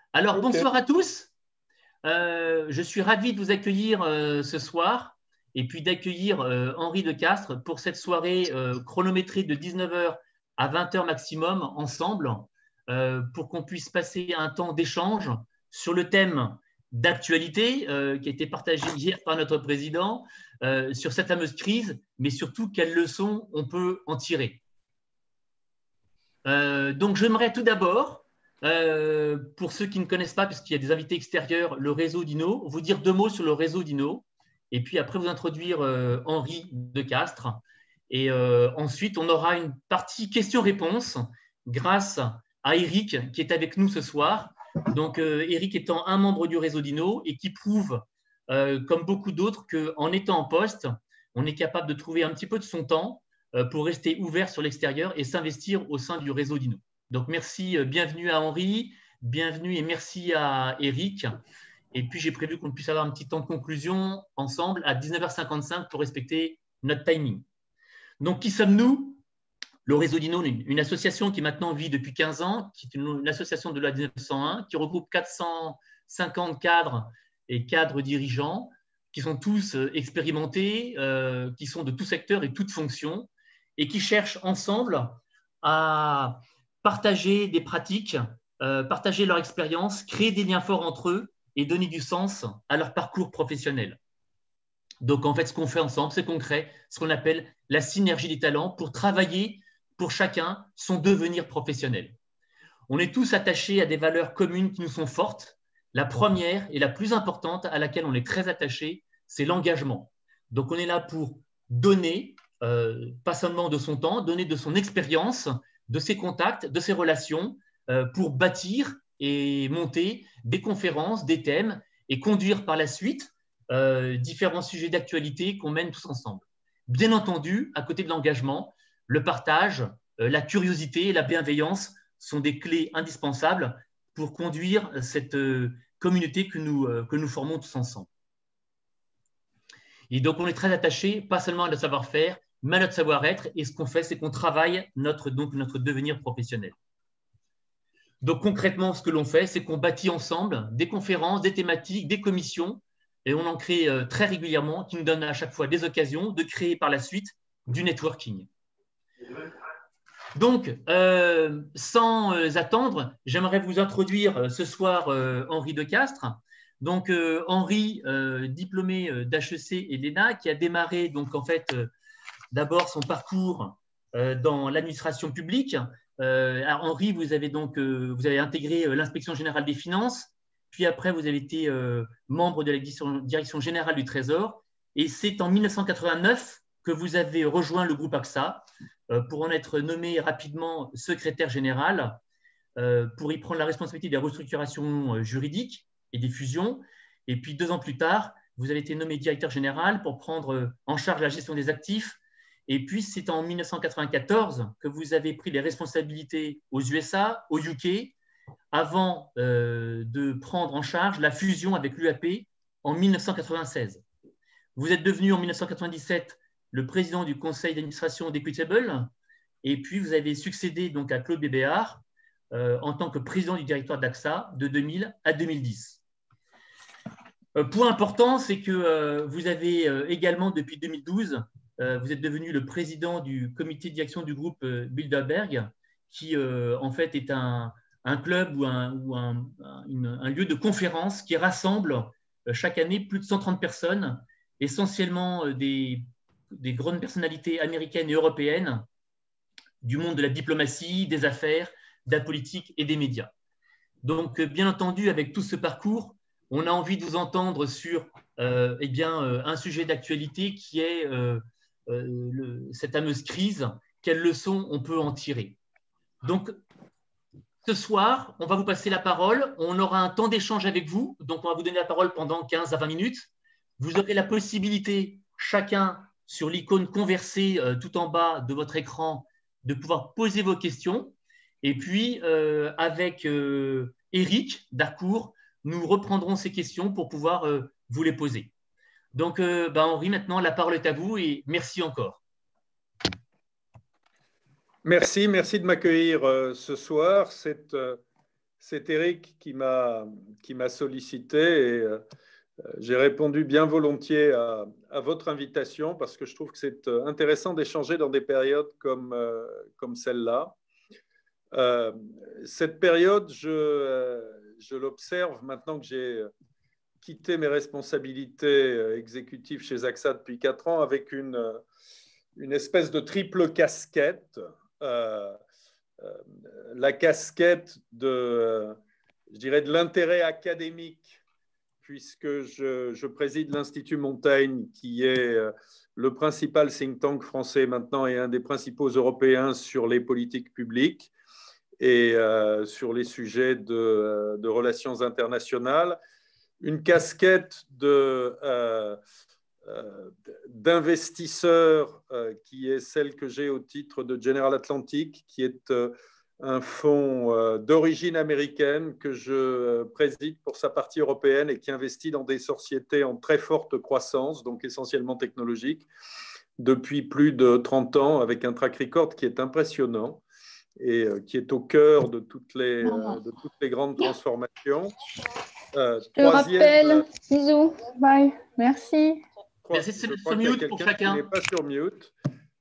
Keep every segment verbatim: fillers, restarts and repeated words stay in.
Alors, Ok. bonsoir à tous. Euh, je suis ravi de vous accueillir euh, ce soir et puis d'accueillir euh, Henri de Castres pour cette soirée euh, chronométrée de dix-neuf heures à vingt heures maximum ensemble euh, pour qu'on puisse passer un temps d'échange sur le thème d'actualité euh, qui a été partagé hier par notre président euh, sur cette fameuse crise, mais surtout quelles leçons on peut en tirer. Euh, donc, j'aimerais tout d'abord, euh, pour ceux qui ne connaissent pas, puisqu'il y a des invités extérieurs, le réseau d'Inno, vous dire deux mots sur le réseau d'Inno, et puis après vous introduire euh, Henri de Castres. Et euh, ensuite, on aura une partie questions-réponses grâce à Eric qui est avec nous ce soir. Donc, euh, Eric étant un membre du réseau d'Inno et qui prouve, euh, comme beaucoup d'autres, qu'en étant en poste, on est capable de trouver un petit peu de son temps pour rester ouvert sur l'extérieur et s'investir au sein du réseau d'Inno. Donc, merci, bienvenue à Henri, bienvenue et merci à Eric. Et puis, j'ai prévu qu'on puisse avoir un petit temps de conclusion ensemble à dix-neuf heures cinquante-cinq pour respecter notre timing. Donc, qui sommes-nous? Le réseau d'Inno, une association qui maintenant vit depuis quinze ans, qui est une, une association de la mille neuf cent un, qui regroupe quatre cent cinquante cadres et cadres dirigeants, qui sont tous expérimentés, euh, qui sont de tout secteur et toute fonction, et qui cherchent ensemble à partager des pratiques, euh, partager leur expérience, créer des liens forts entre eux et donner du sens à leur parcours professionnel. Donc, en fait, ce qu'on fait ensemble, c'est qu'on crée ce qu'on appelle la synergie des talents pour travailler pour chacun son devenir professionnel. On est tous attachés à des valeurs communes qui nous sont fortes. La première et la plus importante à laquelle on est très attaché, c'est l'engagement. Donc, on est là pour donner, euh, pas seulement de son temps, donner de son expérience, de ses contacts, de ses relations, euh, pour bâtir et monter des conférences, des thèmes et conduire par la suite euh, différents sujets d'actualité qu'on mène tous ensemble. Bien entendu, à côté de l'engagement, le partage, euh, la curiosité et la bienveillance sont des clés indispensables pour conduire cette euh, communauté que nous, euh, que nous formons tous ensemble. Et donc, on est très attaché, pas seulement à notre savoir-faire, mais à notre savoir-être. Et ce qu'on fait, c'est qu'on travaille notre, donc, notre devenir professionnel. Donc, concrètement, ce que l'on fait, c'est qu'on bâtit ensemble des conférences, des thématiques, des commissions, et on en crée euh, très régulièrement, qui nous donnent à chaque fois des occasions de créer par la suite du networking. Donc, euh, sans euh, attendre, j'aimerais vous introduire euh, ce soir euh, Henri de Castres. Donc, euh, Henri, euh, diplômé euh, d'H E C et l'E N A, qui a démarré donc en fait euh, d'abord son parcours euh, dans l'administration publique. Euh, alors, Henri, vous avez donc euh, vous avez intégré euh, l'inspection générale des finances, puis après vous avez été euh, membre de la direction générale du Trésor, et c'est en mille neuf cent quatre-vingt-neuf que vous avez rejoint le groupe A X A euh, pour en être nommé rapidement secrétaire général, euh, pour y prendre la responsabilité des restructurations euh, juridiques et des fusions. Et puis deux ans plus tard, vous avez été nommé directeur général pour prendre euh, en charge la gestion des actifs. Et puis, c'est en mille neuf cent quatre-vingt-quatorze que vous avez pris les responsabilités aux U S A, au U K, avant euh, de prendre en charge la fusion avec l'U A P en mille neuf cent quatre-vingt-seize. Vous êtes devenu en mille neuf cent quatre-vingt-dix-sept le président du conseil d'administration d'Equitable, et puis vous avez succédé donc à Claude Bébéard euh, en tant que président du directoire d'A X A de deux mille à deux mille dix. Euh, point important, c'est que euh, vous avez euh, également, depuis deux mille douze, euh, vous êtes devenu le président du comité de direction du groupe euh, Bilderberg, qui euh, en fait est un, un club ou, un, ou un, un, une, un lieu de conférence qui rassemble euh, chaque année plus de cent trente personnes, essentiellement euh, des, des grandes personnalités américaines et européennes du monde de la diplomatie, des affaires, de la politique et des médias. Donc, bien entendu, avec tout ce parcours, on a envie de vous entendre sur euh, eh bien, euh, un sujet d'actualité qui est euh, euh, le, cette fameuse crise. Quelles leçons on peut en tirer? Donc, ce soir, on va vous passer la parole. On aura un temps d'échange avec vous. Donc, on va vous donner la parole pendant quinze à vingt minutes. Vous aurez la possibilité, chacun sur l'icône converser euh, tout en bas de votre écran, de pouvoir poser vos questions. Et puis, euh, avec euh, Eric Darcourt, nous reprendrons ces questions pour pouvoir euh, vous les poser. Donc, euh, bah Henri, maintenant, la parole est à vous et merci encore. Merci, merci de m'accueillir euh, ce soir. C'est euh, c'est Eric qui m'a qui m'a sollicité et euh, j'ai répondu bien volontiers à, à votre invitation parce que je trouve que c'est intéressant d'échanger dans des périodes comme, euh, comme celle-là. Euh, cette période, je, euh, je l'observe maintenant que j'ai quitté mes responsabilités exécutives chez A X A depuis quatre ans avec une, une espèce de triple casquette. Euh, euh, la casquette de, je dirais, de l'intérêt académique, puisque je, je préside l'Institut Montaigne, qui est le principal think tank français maintenant et un des principaux européens sur les politiques publiques et euh, sur les sujets de, de relations internationales. Une casquette de, euh, euh, d'investisseur euh, qui est celle que j'ai au titre de General Atlantic, qui est euh, un fonds euh, d'origine américaine que je préside pour sa partie européenne et qui investit dans des sociétés en très forte croissance, donc essentiellement technologiques, depuis plus de trente ans, avec un track record qui est impressionnant et qui est au cœur de toutes les, de toutes les grandes transformations. Euh, Je te rappelle, bisous, bye, merci. Merci de se mettre sur mute pour chacun. Qui n'est pas sur mute.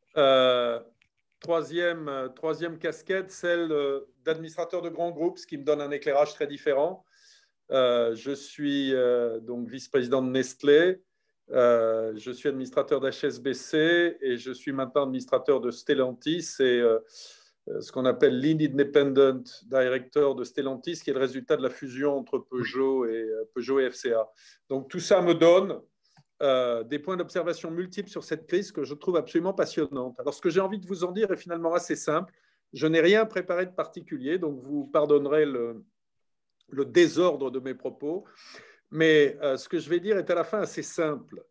Euh, troisième, troisième casquette, celle d'administrateur de grands groupes, ce qui me donne un éclairage très différent. Euh, je suis euh, donc vice-président de Nestlé, euh, je suis administrateur d'H S B C et je suis maintenant administrateur de Stellantis et euh, ce qu'on appelle Lead Independent Director de Stellantis, qui est le résultat de la fusion entre Peugeot et, Peugeot et F C A. Donc tout ça me donne euh, des points d'observation multiples sur cette crise que je trouve absolument passionnante. Alors ce que j'ai envie de vous en dire est finalement assez simple. Je n'ai rien préparé de particulier, donc vous pardonnerez le, le désordre de mes propos. Mais euh, ce que je vais dire est à la fin assez simple.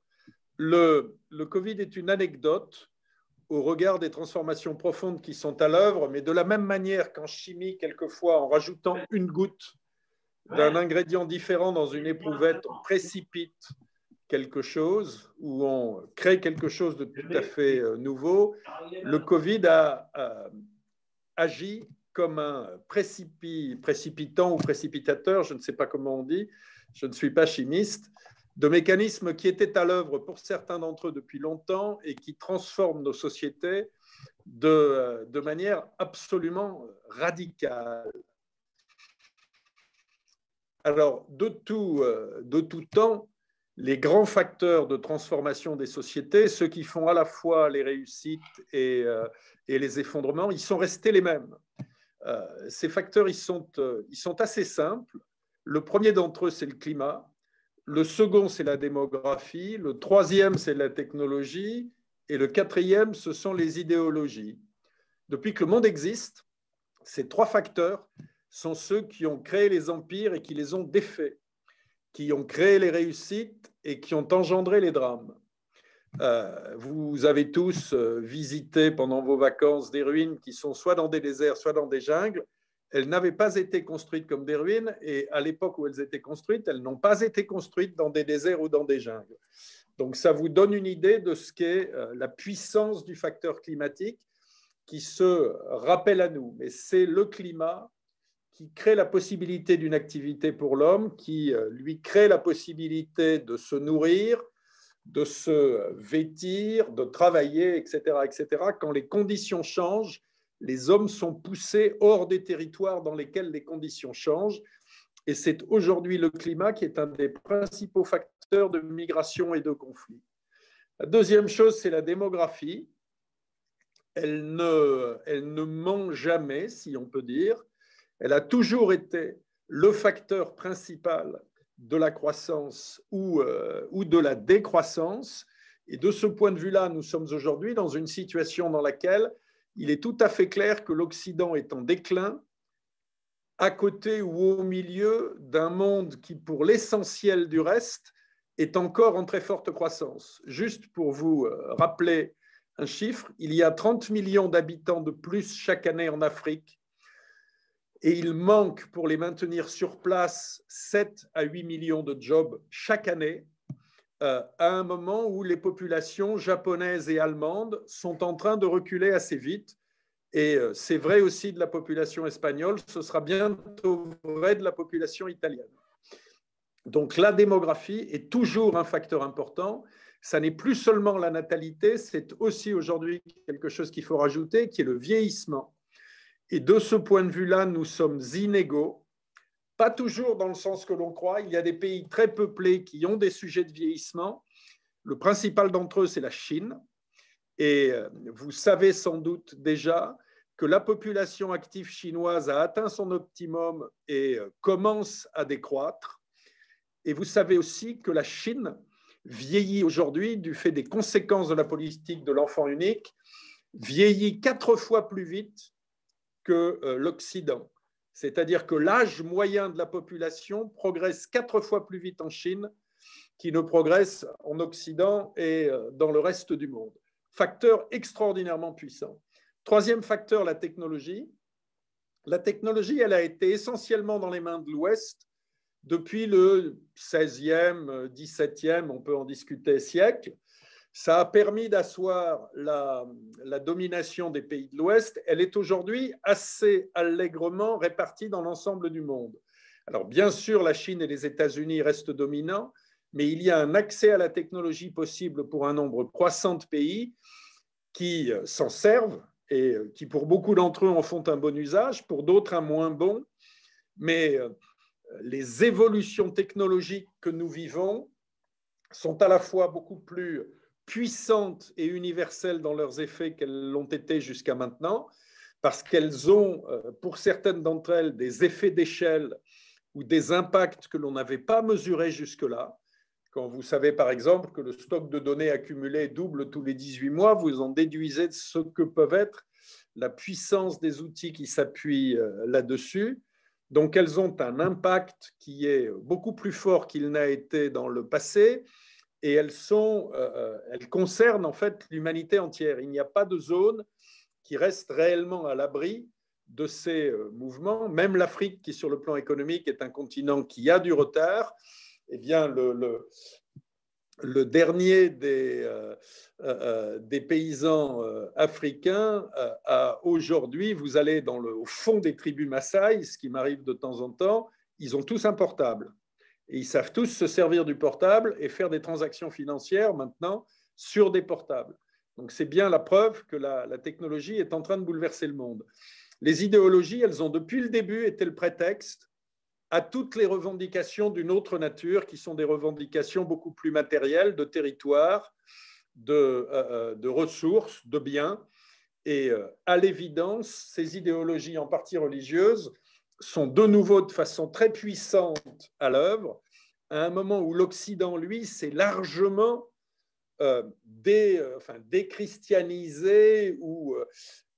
Le, le Covid est une anecdote au regard des transformations profondes qui sont à l'œuvre, mais de la même manière qu'en chimie, quelquefois, en rajoutant une goutte d'un ingrédient différent dans une éprouvette, on précipite quelque chose ou on crée quelque chose de tout à fait nouveau. Le Covid a, a agi comme un précipi, précipitant ou précipitateur, je ne sais pas comment on dit, je ne suis pas chimiste, de mécanismes qui étaient à l'œuvre pour certains d'entre eux depuis longtemps et qui transforment nos sociétés de, de manière absolument radicale. Alors, de tout, de tout temps, les grands facteurs de transformation des sociétés, ceux qui font à la fois les réussites et, et les effondrements, ils sont restés les mêmes. Ces facteurs, ils sont, ils sont assez simples. Le premier d'entre eux, c'est le climat. Le second, c'est la démographie. Le troisième, c'est la technologie. Et le quatrième, ce sont les idéologies. Depuis que le monde existe, ces trois facteurs sont ceux qui ont créé les empires et qui les ont défaits, qui ont créé les réussites et qui ont engendré les drames. Euh, vous avez tous visité pendant vos vacances des ruines qui sont soit dans des déserts, soit dans des jungles. Elles n'avaient pas été construites comme des ruines et à l'époque où elles étaient construites, elles n'ont pas été construites dans des déserts ou dans des jungles. Donc ça vous donne une idée de ce qu'est la puissance du facteur climatique qui se rappelle à nous. Mais c'est le climat qui crée la possibilité d'une activité pour l'homme, qui lui crée la possibilité de se nourrir, de se vêtir, de travailler, et cetera, et cetera. Quand les conditions changent, les hommes sont poussés hors des territoires dans lesquels les conditions changent. Et c'est aujourd'hui le climat qui est un des principaux facteurs de migration et de conflit. La deuxième chose, c'est la démographie. Elle ne, elle ne ment jamais, si on peut dire. Elle a toujours été le facteur principal de la croissance ou, euh, ou de la décroissance. Et de ce point de vue-là, nous sommes aujourd'hui dans une situation dans laquelle il est tout à fait clair que l'Occident est en déclin, à côté ou au milieu d'un monde qui, pour l'essentiel du reste, est encore en très forte croissance. Juste pour vous rappeler un chiffre, il y a trente millions d'habitants de plus chaque année en Afrique et il manque pour les maintenir sur place sept à huit millions de jobs chaque année, euh, à un moment où les populations japonaises et allemandes sont en train de reculer assez vite Et c'est vrai aussi de la population espagnole, ce sera bientôt vrai de la population italienne. Donc la démographie est toujours un facteur important. Ça n'est plus seulement la natalité, c'est aussi aujourd'hui quelque chose qu'il faut rajouter, qui est le vieillissement. Et de ce point de vue-là, nous sommes inégaux, pas toujours dans le sens que l'on croit. Il y a des pays très peuplés qui ont des sujets de vieillissement. Le principal d'entre eux, c'est la Chine. Et vous savez sans doute déjà que la population active chinoise a atteint son optimum et commence à décroître. Et vous savez aussi que la Chine vieillit aujourd'hui du fait des conséquences de la politique de l'enfant unique, vieillit quatre fois plus vite que l'Occident. C'est-à-dire que l'âge moyen de la population progresse quatre fois plus vite en Chine qu'il ne progresse en Occident et dans le reste du monde. Facteur extraordinairement puissant. Troisième facteur, la technologie. La technologie, elle a été essentiellement dans les mains de l'Ouest depuis le seizième, dix-septième, on peut en discuter, siècle. Ça a permis d'asseoir la, la domination des pays de l'Ouest. Elle est aujourd'hui assez allègrement répartie dans l'ensemble du monde. Alors, bien sûr, la Chine et les États-Unis restent dominants, mais il y a un accès à la technologie possible pour un nombre croissant de pays qui s'en servent et qui, pour beaucoup d'entre eux, en font un bon usage, pour d'autres, un moins bon. Mais les évolutions technologiques que nous vivons sont à la fois beaucoup plus puissantes et universelles dans leurs effets qu'elles l'ont été jusqu'à maintenant, parce qu'elles ont, pour certaines d'entre elles, des effets d'échelle ou des impacts que l'on n'avait pas mesurés jusque-là. Quand vous savez, par exemple, que le stock de données accumulé double tous les dix-huit mois, vous en déduisez ce que peuvent être la puissance des outils qui s'appuient là-dessus. Donc, elles ont un impact qui est beaucoup plus fort qu'il n'a été dans le passé et elles, sont, euh, elles concernent en fait l'humanité entière. Il n'y a pas de zone qui reste réellement à l'abri de ces mouvements. Même l'Afrique, qui sur le plan économique est un continent qui a du retard, eh bien, le, le, le dernier des, euh, euh, des paysans euh, africains euh, a aujourd'hui, vous allez dans le, au fond des tribus Maasai, ce qui m'arrive de temps en temps, ils ont tous un portable. Et ils savent tous se servir du portable et faire des transactions financières maintenant sur des portables. Donc c'est bien la preuve que la, la technologie est en train de bouleverser le monde. Les idéologies, elles ont depuis le début été le prétexte à toutes les revendications d'une autre nature, qui sont des revendications beaucoup plus matérielles, de territoire, de, euh, de ressources, de biens. Et euh, à l'évidence, ces idéologies, en partie religieuses, sont de nouveau de façon très puissante à l'œuvre, à un moment où l'Occident, lui, s'est largement euh, dé, enfin, déchristianisé ou... Euh,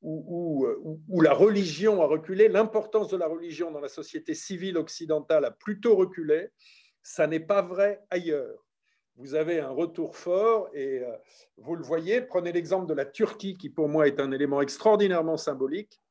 Où, où, où la religion a reculé, l'importance de la religion dans la société civile occidentale a plutôt reculé. Ça n'est pas vrai ailleurs. Vous avez un retour fort et euh, vous le voyez, prenez l'exemple de la Turquie qui pour moi est un élément extraordinairement symbolique.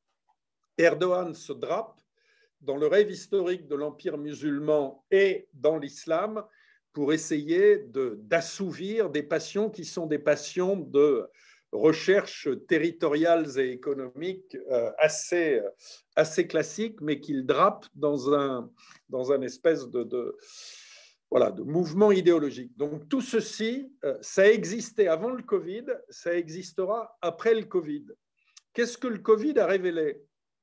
Erdogan se drape dans le rêve historique de l'empire musulman et dans l'islam pour essayer de, d'assouvir des passions qui sont des passions de recherches territoriales et économiques assez, assez classiques, mais qu'il drape dans un, dans un espèce de, de, voilà, de mouvement idéologique. Donc tout ceci, ça existait avant le Covid, ça existera après le Covid. Qu'est-ce que le Covid a révélé?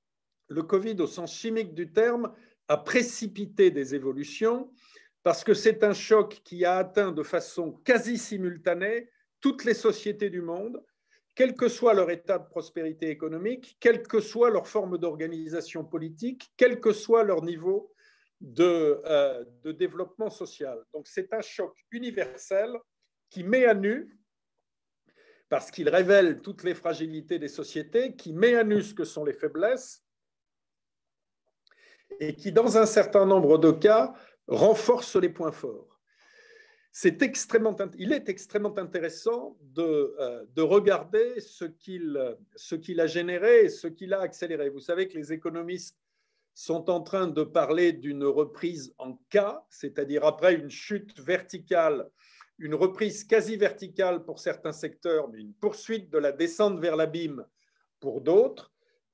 Le Covid, au sens chimique du terme, a précipité des évolutions parce que c'est un choc qui a atteint de façon quasi simultanée toutes les sociétés du monde, quel que soit leur état de prospérité économique, quelle que soit leur forme d'organisation politique, quel que soit leur niveau de, euh, de développement social. Donc c'est un choc universel qui met à nu, parce qu'il révèle toutes les fragilités des sociétés, qui met à nu ce que sont les faiblesses et qui, dans un certain nombre de cas, renforce les points forts. C'est extrêmement, il est extrêmement intéressant de, de regarder ce qu'il, ce qu'il a généré et ce qu'il a accéléré. Vous savez que les économistes sont en train de parler d'une reprise en K, c'est-à-dire après une chute verticale, une reprise quasi verticale pour certains secteurs, mais une poursuite de la descente vers l'abîme pour d'autres.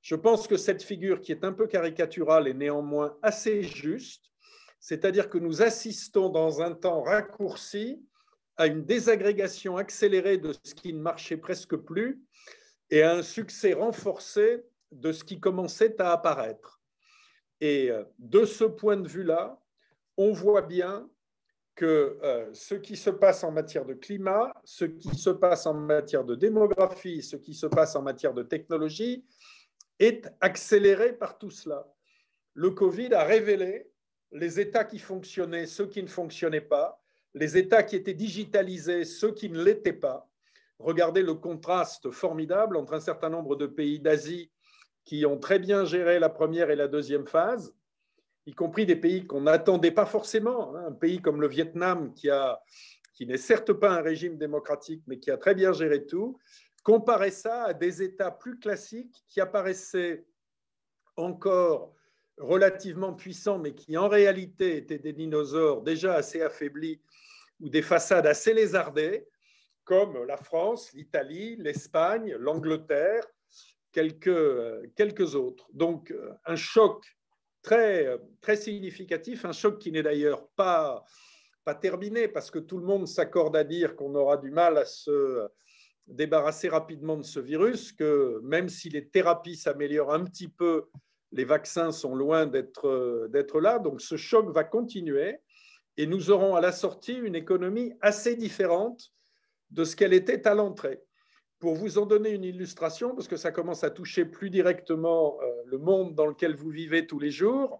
Je pense que cette figure, qui est un peu caricaturale, est néanmoins assez juste, c'est-à-dire que nous assistons dans un temps raccourci à une désagrégation accélérée de ce qui ne marchait presque plus et à un succès renforcé de ce qui commençait à apparaître. Et de ce point de vue-là, on voit bien que euh, ce qui se passe en matière de climat, ce qui se passe en matière de démographie, ce qui se passe en matière de technologie est accéléré par tout cela. Le Covid a révélé les États qui fonctionnaient, ceux qui ne fonctionnaient pas, les États qui étaient digitalisés, ceux qui ne l'étaient pas. Regardez le contraste formidable entre un certain nombre de pays d'Asie qui ont très bien géré la première et la deuxième phase, y compris des pays qu'on n'attendait pas forcément. Un pays comme le Vietnam, qui, a, qui n'est certes pas un régime démocratique, mais qui a très bien géré tout, comparer ça à des États plus classiques qui apparaissaient encore relativement puissants, mais qui en réalité étaient des dinosaures déjà assez affaiblis ou des façades assez lézardées, comme la France, l'Italie, l'Espagne, l'Angleterre, quelques, quelques autres. Donc, un choc très, très significatif, un choc qui n'est d'ailleurs pas, pas terminé, parce que tout le monde s'accorde à dire qu'on aura du mal à se débarrasser rapidement de ce virus, que même si les thérapies s'améliorent un petit peu, les vaccins sont loin d'être, d'être là. Donc, ce choc va continuer et nous aurons à la sortie une économie assez différente de ce qu'elle était à l'entrée. Pour vous en donner une illustration, parce que ça commence à toucher plus directement le monde dans lequel vous vivez tous les jours,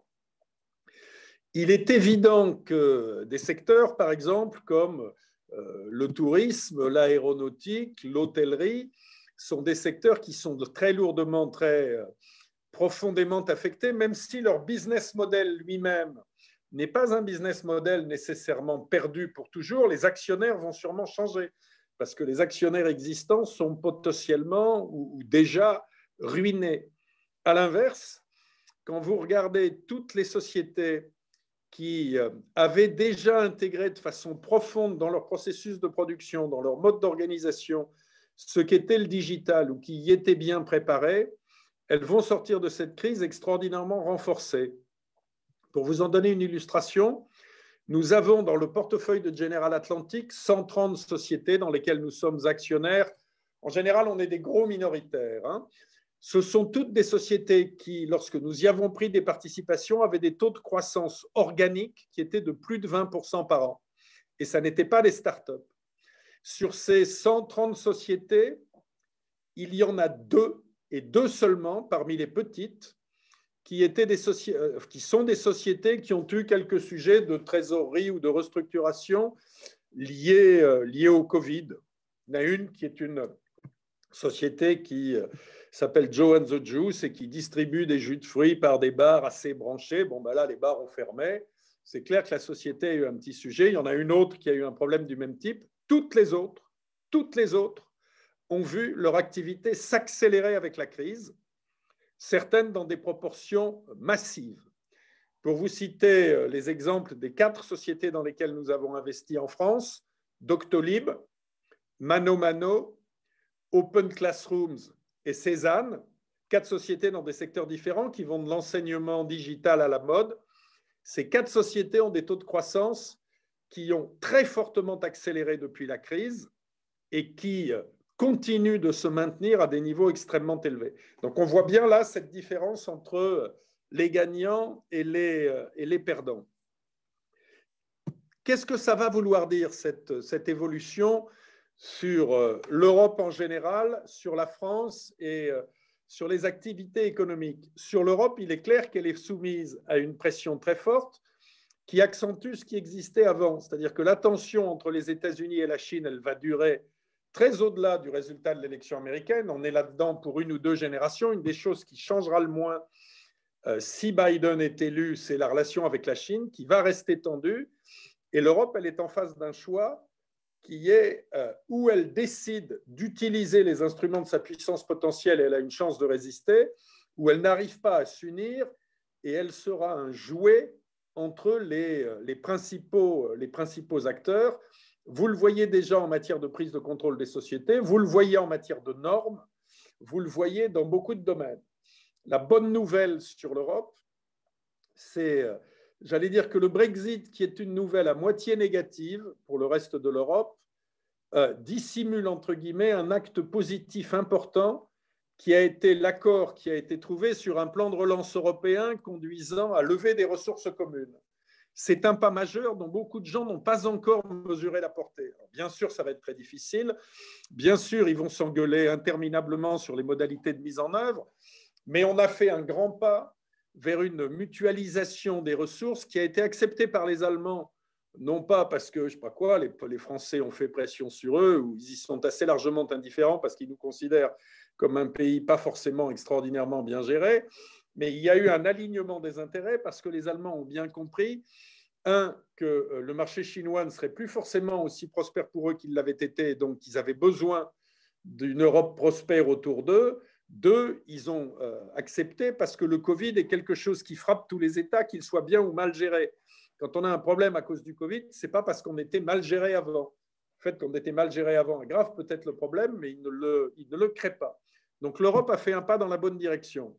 il est évident que des secteurs, par exemple, comme le tourisme, l'aéronautique, l'hôtellerie, sont des secteurs qui sont très lourdement, très profondément affectés, même si leur business model lui-même n'est pas un business model nécessairement perdu pour toujours. Les actionnaires vont sûrement changer, parce que les actionnaires existants sont potentiellement ou déjà ruinés. À l'inverse, quand vous regardez toutes les sociétés qui avaient déjà intégré de façon profonde dans leur processus de production, dans leur mode d'organisation, ce qu'était le digital ou qui y étaient bien préparées, elles vont sortir de cette crise extraordinairement renforcées. Pour vous en donner une illustration, nous avons dans le portefeuille de General Atlantic cent trente sociétés dans lesquelles nous sommes actionnaires. En général, on est des gros minoritaires, hein. Ce sont toutes des sociétés qui, lorsque nous y avons pris des participations, avaient des taux de croissance organique qui étaient de plus de vingt pour cent par an. Et ça n'était pas des startups. Sur ces cent trente sociétés, il y en a deux, et deux seulement parmi les petites, qui, étaient des qui sont des sociétés qui ont eu quelques sujets de trésorerie ou de restructuration liés, liés au Covid. Il y en a une qui est une société qui s'appelle Joe and the Juice et qui distribue des jus de fruits par des bars assez branchés. Bon, ben là, les bars ont fermé. C'est clair que la société a eu un petit sujet. Il y en a une autre qui a eu un problème du même type. Toutes les autres, toutes les autres ont vu leur activité s'accélérer avec la crise, certaines dans des proportions massives. Pour vous citer les exemples des quatre sociétés dans lesquelles nous avons investi en France, Doctolib, Mano Mano, Open Classrooms et Cézanne, quatre sociétés dans des secteurs différents qui vont de l'enseignement digital à la mode. Ces quatre sociétés ont des taux de croissance qui ont très fortement accéléré depuis la crise et qui continuent de se maintenir à des niveaux extrêmement élevés. Donc on voit bien là cette différence entre les gagnants et les, et les perdants. Qu'est-ce que ça va vouloir dire, cette, cette évolution sur l'Europe en général, sur la France et sur les activités économiques? Sur l'Europe, il est clair qu'elle est soumise à une pression très forte qui accentue ce qui existait avant. C'est-à-dire que la tension entre les États-Unis et la Chine, elle va durer très au-delà du résultat de l'élection américaine. On est là-dedans pour une ou deux générations. Une des choses qui changera le moins euh, si Biden est élu, c'est la relation avec la Chine qui va rester tendue. Et l'Europe, elle est en face d'un choix qui est euh, où elle décide d'utiliser les instruments de sa puissance potentielle et elle a une chance de résister, où elle n'arrive pas à s'unir et elle sera un jouet entre les, les, principaux, les principaux acteurs. Vous le voyez déjà en matière de prise de contrôle des sociétés, vous le voyez en matière de normes, vous le voyez dans beaucoup de domaines. La bonne nouvelle sur l'Europe, c'est, j'allais dire que le Brexit, qui est une nouvelle à moitié négative pour le reste de l'Europe, euh, dissimule, entre guillemets, un acte positif important qui a été l'accord qui a été trouvé sur un plan de relance européen conduisant à lever des ressources communes. C'est un pas majeur dont beaucoup de gens n'ont pas encore mesuré la portée. Alors, bien sûr, ça va être très difficile. Bien sûr, ils vont s'engueuler interminablement sur les modalités de mise en œuvre, mais on a fait un grand pas vers une mutualisation des ressources qui a été acceptée par les Allemands, non pas parce que, je ne sais pas quoi, les, les Français ont fait pression sur eux, ou ils y sont assez largement indifférents parce qu'ils nous considèrent comme un pays pas forcément extraordinairement bien géré, mais il y a eu un alignement des intérêts parce que les Allemands ont bien compris, un, que le marché chinois ne serait plus forcément aussi prospère pour eux qu'il l'avait été, donc ils avaient besoin d'une Europe prospère autour d'eux. Deux, ils ont euh, accepté parce que le Covid est quelque chose qui frappe tous les États, qu'ils soient bien ou mal gérés. Quand on a un problème à cause du Covid, ce n'est pas parce qu'on était mal géré avant. Le fait qu'on était mal géré avant est grave peut-être le problème, mais il ne le, il ne le crée pas. Donc l'Europe a fait un pas dans la bonne direction.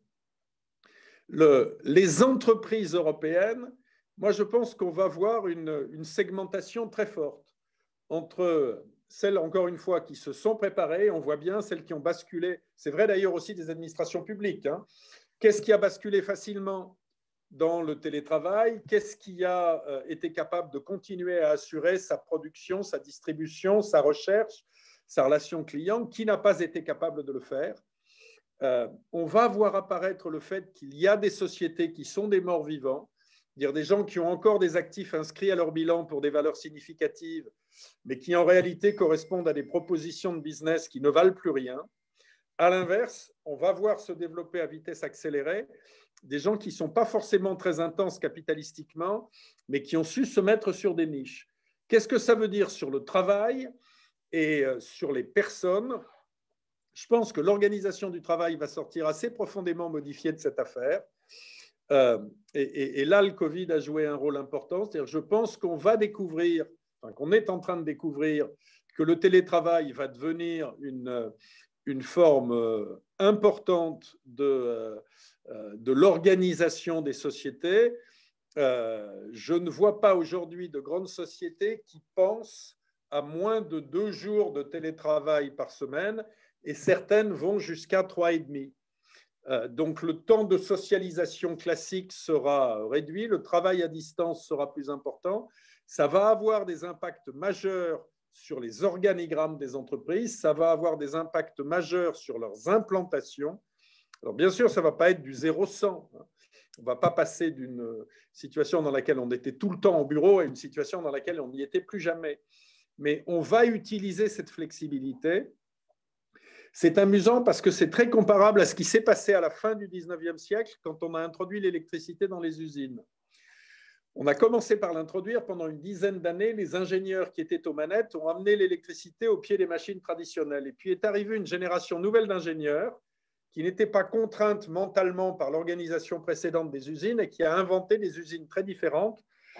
Le, les entreprises européennes, moi je pense qu'on va voir une, une segmentation très forte entre celles, encore une fois, qui se sont préparées, on voit bien celles qui ont basculé, c'est vrai d'ailleurs aussi des administrations publiques. Hein. Qu'est-ce qui a basculé facilement dans le télétravail? Qu'est-ce qui a été capable de continuer à assurer sa production, sa distribution, sa recherche, sa relation client? Qui n'a pas été capable de le faire? Euh, on va voir apparaître le fait qu'il y a des sociétés qui sont des morts vivants, dire des gens qui ont encore des actifs inscrits à leur bilan pour des valeurs significatives, mais qui en réalité correspondent à des propositions de business qui ne valent plus rien. À l'inverse, on va voir se développer à vitesse accélérée des gens qui ne sont pas forcément très intenses capitalistiquement, mais qui ont su se mettre sur des niches. Qu'est-ce que ça veut dire sur le travail et sur les personnes? Je pense que l'organisation du travail va sortir assez profondément modifiée de cette affaire. Euh, et, et, et là, le Covid a joué un rôle important. C'est-à-dire, je pense qu'on va découvrir, enfin, qu'on est en train de découvrir que le télétravail va devenir une, une forme importante de, de l'organisation des sociétés. Euh, je ne vois pas aujourd'hui de grandes sociétés qui pensent à moins de deux jours de télétravail par semaine, et certaines vont jusqu'à trois et demi. Euh, donc le temps de socialisation classique sera réduit, le travail à distance sera plus important. Ça va avoir des impacts majeurs sur les organigrammes des entreprises, ça va avoir des impacts majeurs sur leurs implantations. Alors bien sûr, ça ne va pas être du zéro cent. On ne va pas passer d'une situation dans laquelle on était tout le temps au bureau à une situation dans laquelle on n'y était plus jamais. Mais on va utiliser cette flexibilité. C'est amusant parce que c'est très comparable à ce qui s'est passé à la fin du dix-neuvième siècle quand on a introduit l'électricité dans les usines. On a commencé par l'introduire pendant une dizaine d'années. Les ingénieurs qui étaient aux manettes ont amené l'électricité au pied des machines traditionnelles. Et puis est arrivée une génération nouvelle d'ingénieurs qui n'étaient pas contraintes mentalement par l'organisation précédente des usines et qui a inventé des usines très différentes,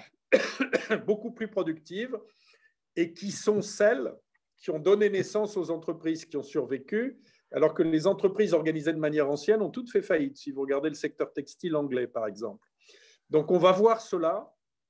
beaucoup plus productives, et qui sont celles qui ont donné naissance aux entreprises qui ont survécu, alors que les entreprises organisées de manière ancienne ont toutes fait faillite, si vous regardez le secteur textile anglais, par exemple. Donc, on va voir cela.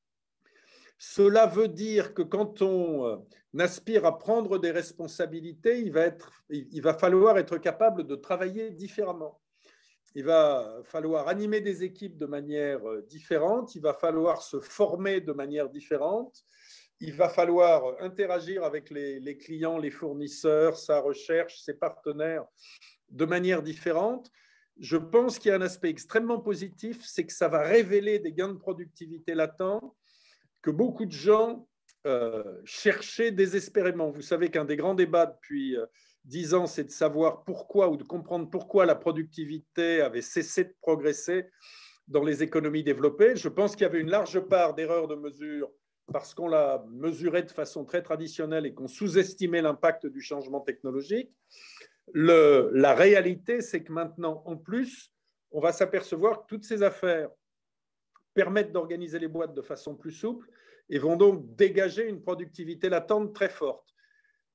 Cela veut dire que quand on aspire à prendre des responsabilités, il va, être, il va falloir être capable de travailler différemment. Il va falloir animer des équipes de manière différente, il va falloir se former de manière différente, il va falloir interagir avec les, les clients, les fournisseurs, sa recherche, ses partenaires de manière différente. Je pense qu'il y a un aspect extrêmement positif, c'est que ça va révéler des gains de productivité latents que beaucoup de gens euh, cherchaient désespérément. Vous savez qu'un des grands débats depuis dix ans, c'est de savoir pourquoi ou de comprendre pourquoi la productivité avait cessé de progresser dans les économies développées. Je pense qu'il y avait une large part d'erreurs de mesure parce qu'on la mesurait de façon très traditionnelle et qu'on sous-estimait l'impact du changement technologique. Le, la réalité, c'est que maintenant, en plus, on va s'apercevoir que toutes ces affaires permettent d'organiser les boîtes de façon plus souple et vont donc dégager une productivité latente très forte.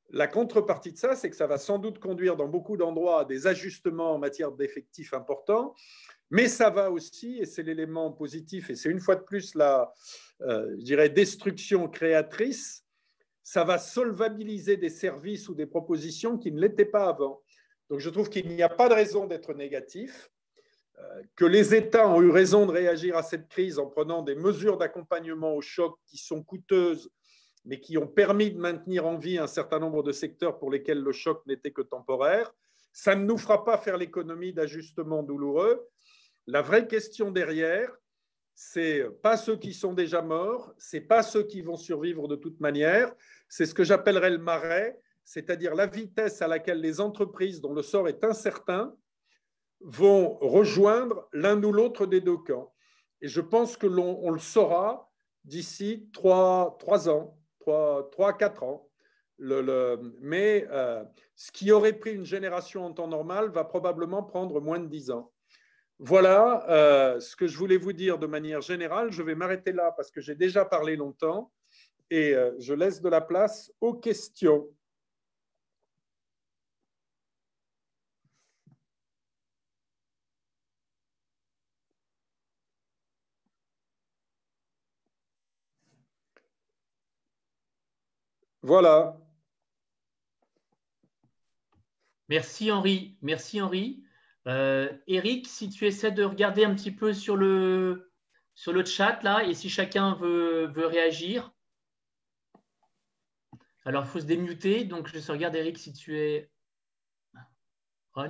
La contrepartie de ça, c'est que ça va sans doute conduire dans beaucoup d'endroits à des ajustements en matière d'effectifs importants, mais ça va aussi, et c'est l'élément positif, et c'est une fois de plus la, euh, je dirais, destruction créatrice, ça va solvabiliser des services ou des propositions qui ne l'étaient pas avant. Donc je trouve qu'il n'y a pas de raison d'être négatif, euh, que les États ont eu raison de réagir à cette crise en prenant des mesures d'accompagnement au choc qui sont coûteuses, mais qui ont permis de maintenir en vie un certain nombre de secteurs pour lesquels le choc n'était que temporaire. Ça ne nous fera pas faire l'économie d'ajustements douloureux. La vraie question derrière, c'est pas ceux qui sont déjà morts, c'est pas ceux qui vont survivre de toute manière, c'est ce que j'appellerais le marais, c'est-à-dire la vitesse à laquelle les entreprises dont le sort est incertain vont rejoindre l'un ou l'autre des deux camps. Et je pense que l'on on le saura d'ici trois, trois ans. trois à quatre ans. Le, le, mais euh, ce qui aurait pris une génération en temps normal va probablement prendre moins de dix ans. Voilà euh, ce que je voulais vous dire de manière générale. Je vais m'arrêter là parce que j'ai déjà parlé longtemps et euh, je laisse de la place aux questions. Voilà. Merci Henri. Merci Henri. Euh, Eric, si tu essaies de regarder un petit peu sur le, sur le chat là, et si chacun veut, veut réagir. Alors, il faut se démuter. Donc, je regarde Eric si tu es on.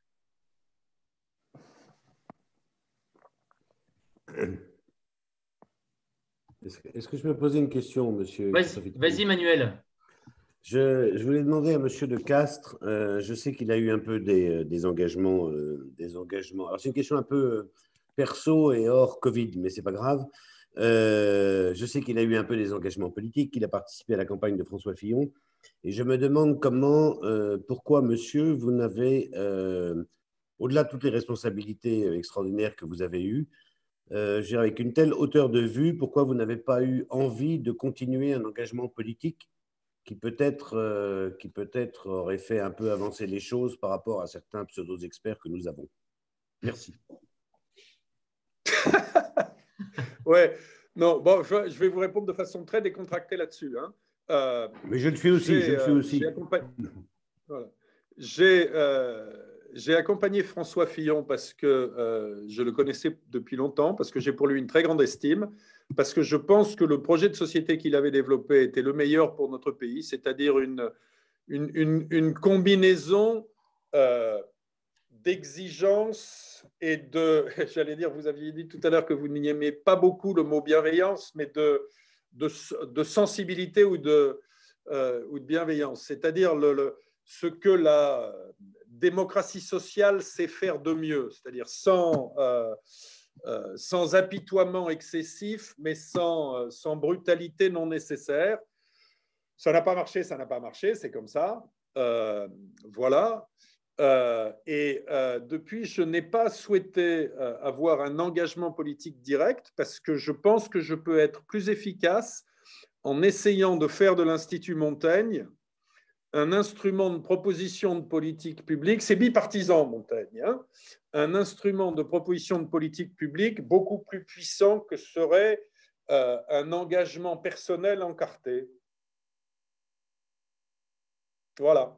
Est-ce que je peux poser une question, monsieur? Vas-y, vas-y Manuel. Je, je voulais demander à monsieur de Castres, euh, je sais qu'il a eu un peu des, des engagements. Euh, des engagements. Alors, c'est une question un peu perso et hors Covid, mais ce n'est pas grave. Euh, je sais qu'il a eu un peu des engagements politiques, qu'il a participé à la campagne de François Fillon. Et je me demande comment, euh, pourquoi, monsieur, vous n'avez, euh, au-delà de toutes les responsabilités extraordinaires que vous avez eues, euh, avec une telle hauteur de vue, pourquoi vous n'avez pas eu envie de continuer un engagement politique qui peut-être euh, qui peut-être aurait fait un peu avancer les choses par rapport à certains pseudo-experts que nous avons. Merci. Ouais, non, bon, je, je vais vous répondre de façon très décontractée là-dessus. Hein. Euh, Mais je le suis aussi, je le suis aussi. J'ai accompagné, voilà. J'ai euh, j'ai accompagné François Fillon parce que euh, je le connaissais depuis longtemps, parce que j'ai pour lui une très grande estime, parce que je pense que le projet de société qu'il avait développé était le meilleur pour notre pays, c'est-à-dire une, une, une, une combinaison euh, d'exigence et de, j'allais dire, vous aviez dit tout à l'heure que vous n'aimiez pas beaucoup le mot bienveillance, mais de, de, de sensibilité ou de, euh, ou de bienveillance, c'est-à-dire le, le, ce que la démocratie sociale sait faire de mieux, c'est-à-dire sans, euh, euh, sans apitoiement excessif, mais sans, euh, sans brutalité non nécessaire. Ça n'a pas marché, ça n'a pas marché, c'est comme ça. Euh, voilà. Euh, et euh, depuis, je n'ai pas souhaité euh, avoir un engagement politique direct parce que je pense que je peux être plus efficace en essayant de faire de l'Institut Montaigne un instrument de proposition de politique publique. C'est bipartisan, Montaigne, hein, un instrument de proposition de politique publique beaucoup plus puissant que serait euh, un engagement personnel encarté. Voilà.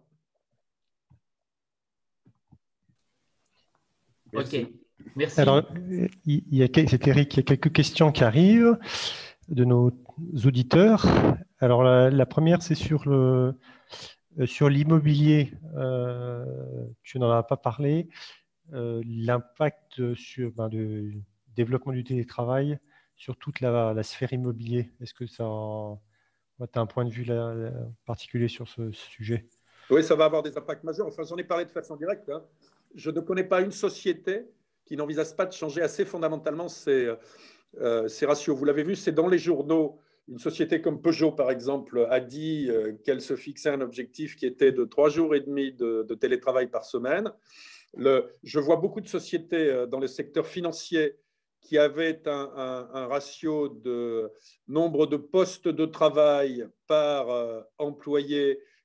Merci. Ok, merci. Alors, il y a, c'est Eric, il y a quelques questions qui arrivent de nos auditeurs. Alors, la, la première, c'est sur le sur l'immobilier. Euh, tu n'en as pas parlé. Euh, l'impact sur ben, le développement du télétravail sur toute la, la sphère immobilier. Est-ce que ça, tu as un point de vue là, là, particulier sur ce, ce sujet? Oui, ça va avoir des impacts majeurs. Enfin, j'en ai parlé de façon directe. Hein. Je ne connais pas une société qui n'envisage pas de changer assez fondamentalement ses, euh, ses ratios. Vous l'avez vu, c'est dans les journaux. Une société comme Peugeot, par exemple, a dit euh, qu'elle se fixait un objectif qui était de trois jours et demi de, de télétravail par semaine. Le, je vois beaucoup de sociétés dans le secteur financier qui avaient un, un, un ratio de nombre de postes de travail par euh, employé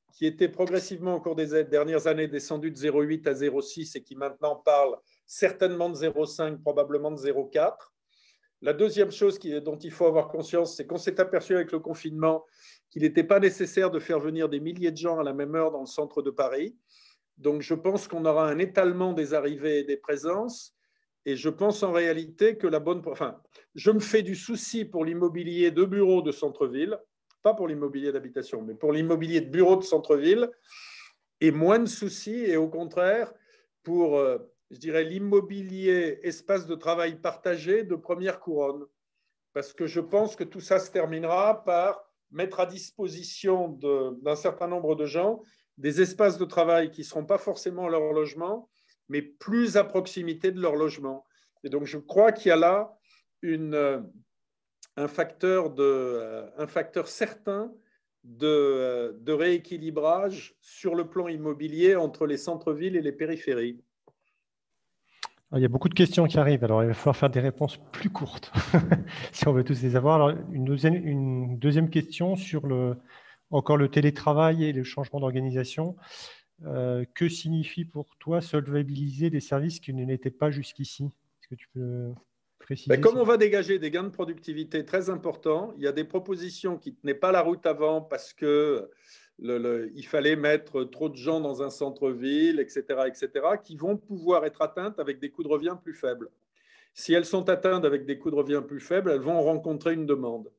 qui était progressivement au cours des dernières années descendu de zéro virgule huit à zéro virgule six et qui maintenant parle certainement de zéro virgule cinq, probablement de zéro virgule quatre. La deuxième chose qui, dont il faut avoir conscience, c'est qu'on s'est aperçu avec le confinement qu'il n'était pas nécessaire de faire venir des milliers de gens à la même heure dans le centre de Paris. Donc, je pense qu'on aura un étalement des arrivées et des présences. Et je pense en réalité que la bonne... Enfin, je me fais du souci pour l'immobilier de bureaux de centre-ville, pas pour l'immobilier d'habitation, mais pour l'immobilier de bureaux de centre-ville, et moins de soucis, et au contraire, pour, je dirais, l'immobilier espace de travail partagé de première couronne. Parce que je pense que tout ça se terminera par mettre à disposition d'un certain nombre de gens des espaces de travail qui ne seront pas forcément leur logement, mais plus à proximité de leur logement. Et donc, je crois qu'il y a là une, un, facteur de, un facteur certain de, de rééquilibrage sur le plan immobilier entre les centres-villes et les périphéries. Il y a beaucoup de questions qui arrivent, alors il va falloir faire des réponses plus courtes si on veut tous les avoir. Alors, une, deuxième, une deuxième question sur le, encore le télétravail et le changement d'organisation. Euh, que signifie pour toi solvabiliser des services qui ne l'étaient pas jusqu'ici? Est-ce que tu peux préciser? Ben, comme on va dégager des gains de productivité très importants, il y a des propositions qui ne tenaient pas la route avant parce que Le, le, il fallait mettre trop de gens dans un centre-ville, et cetera, et cetera, qui vont pouvoir être atteintes avec des coûts de revient plus faibles. Si elles sont atteintes avec des coûts de revient plus faibles, elles vont rencontrer une demande.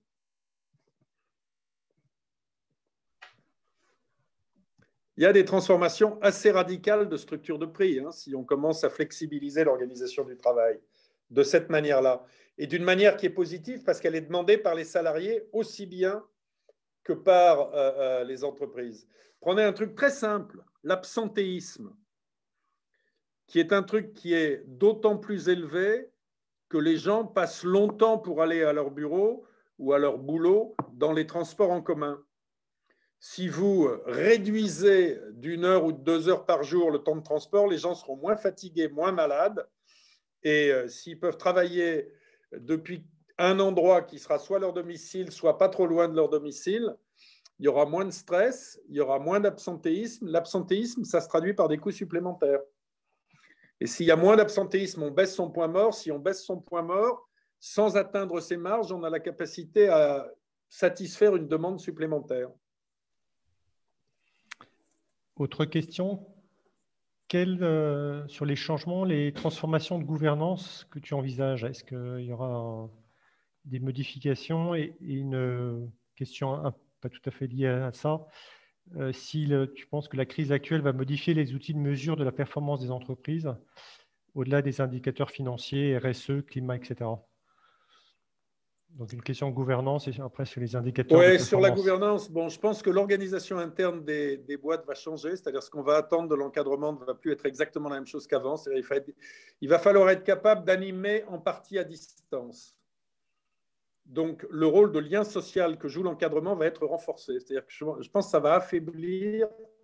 Il y a des transformations assez radicales de structure de prix, hein, si on commence à flexibiliser l'organisation du travail de cette manière-là. Et d'une manière qui est positive parce qu'elle est demandée par les salariés aussi bien que par euh, euh, les entreprises. Prenez un truc très simple, l'absentéisme, qui est un truc qui est d'autant plus élevé que les gens passent longtemps pour aller à leur bureau ou à leur boulot dans les transports en commun. Si vous réduisez d'une heure ou de deux heures par jour le temps de transport, les gens seront moins fatigués, moins malades, et euh, s'ils peuvent travailler depuis un endroit qui sera soit leur domicile, soit pas trop loin de leur domicile, il y aura moins de stress, il y aura moins d'absentéisme. L'absentéisme, ça se traduit par des coûts supplémentaires. Et s'il y a moins d'absentéisme, on baisse son point mort. Si on baisse son point mort, sans atteindre ses marges, on a la capacité à satisfaire une demande supplémentaire. Autre question. Quelles, euh, sur les changements, les transformations de gouvernance que tu envisages? Est-ce qu'il y aura un, des modifications? Et, et une question un, pas tout à fait liée à ça, euh, si le, tu penses que la crise actuelle va modifier les outils de mesure de la performance des entreprises, au-delà des indicateurs financiers, R S E, climat, et cetera. Donc une question de gouvernance et après sur les indicateurs. Oui, sur la gouvernance, bon, je pense que l'organisation interne des, des boîtes va changer, c'est-à-dire ce qu'on va attendre de l'encadrement ne va plus être exactement la même chose qu'avant. Il, il va falloir être capable d'animer en partie à distance. Donc le rôle de lien social que joue l'encadrement va être renforcé. C'est-à-dire que je, je pense que ça va affaiblir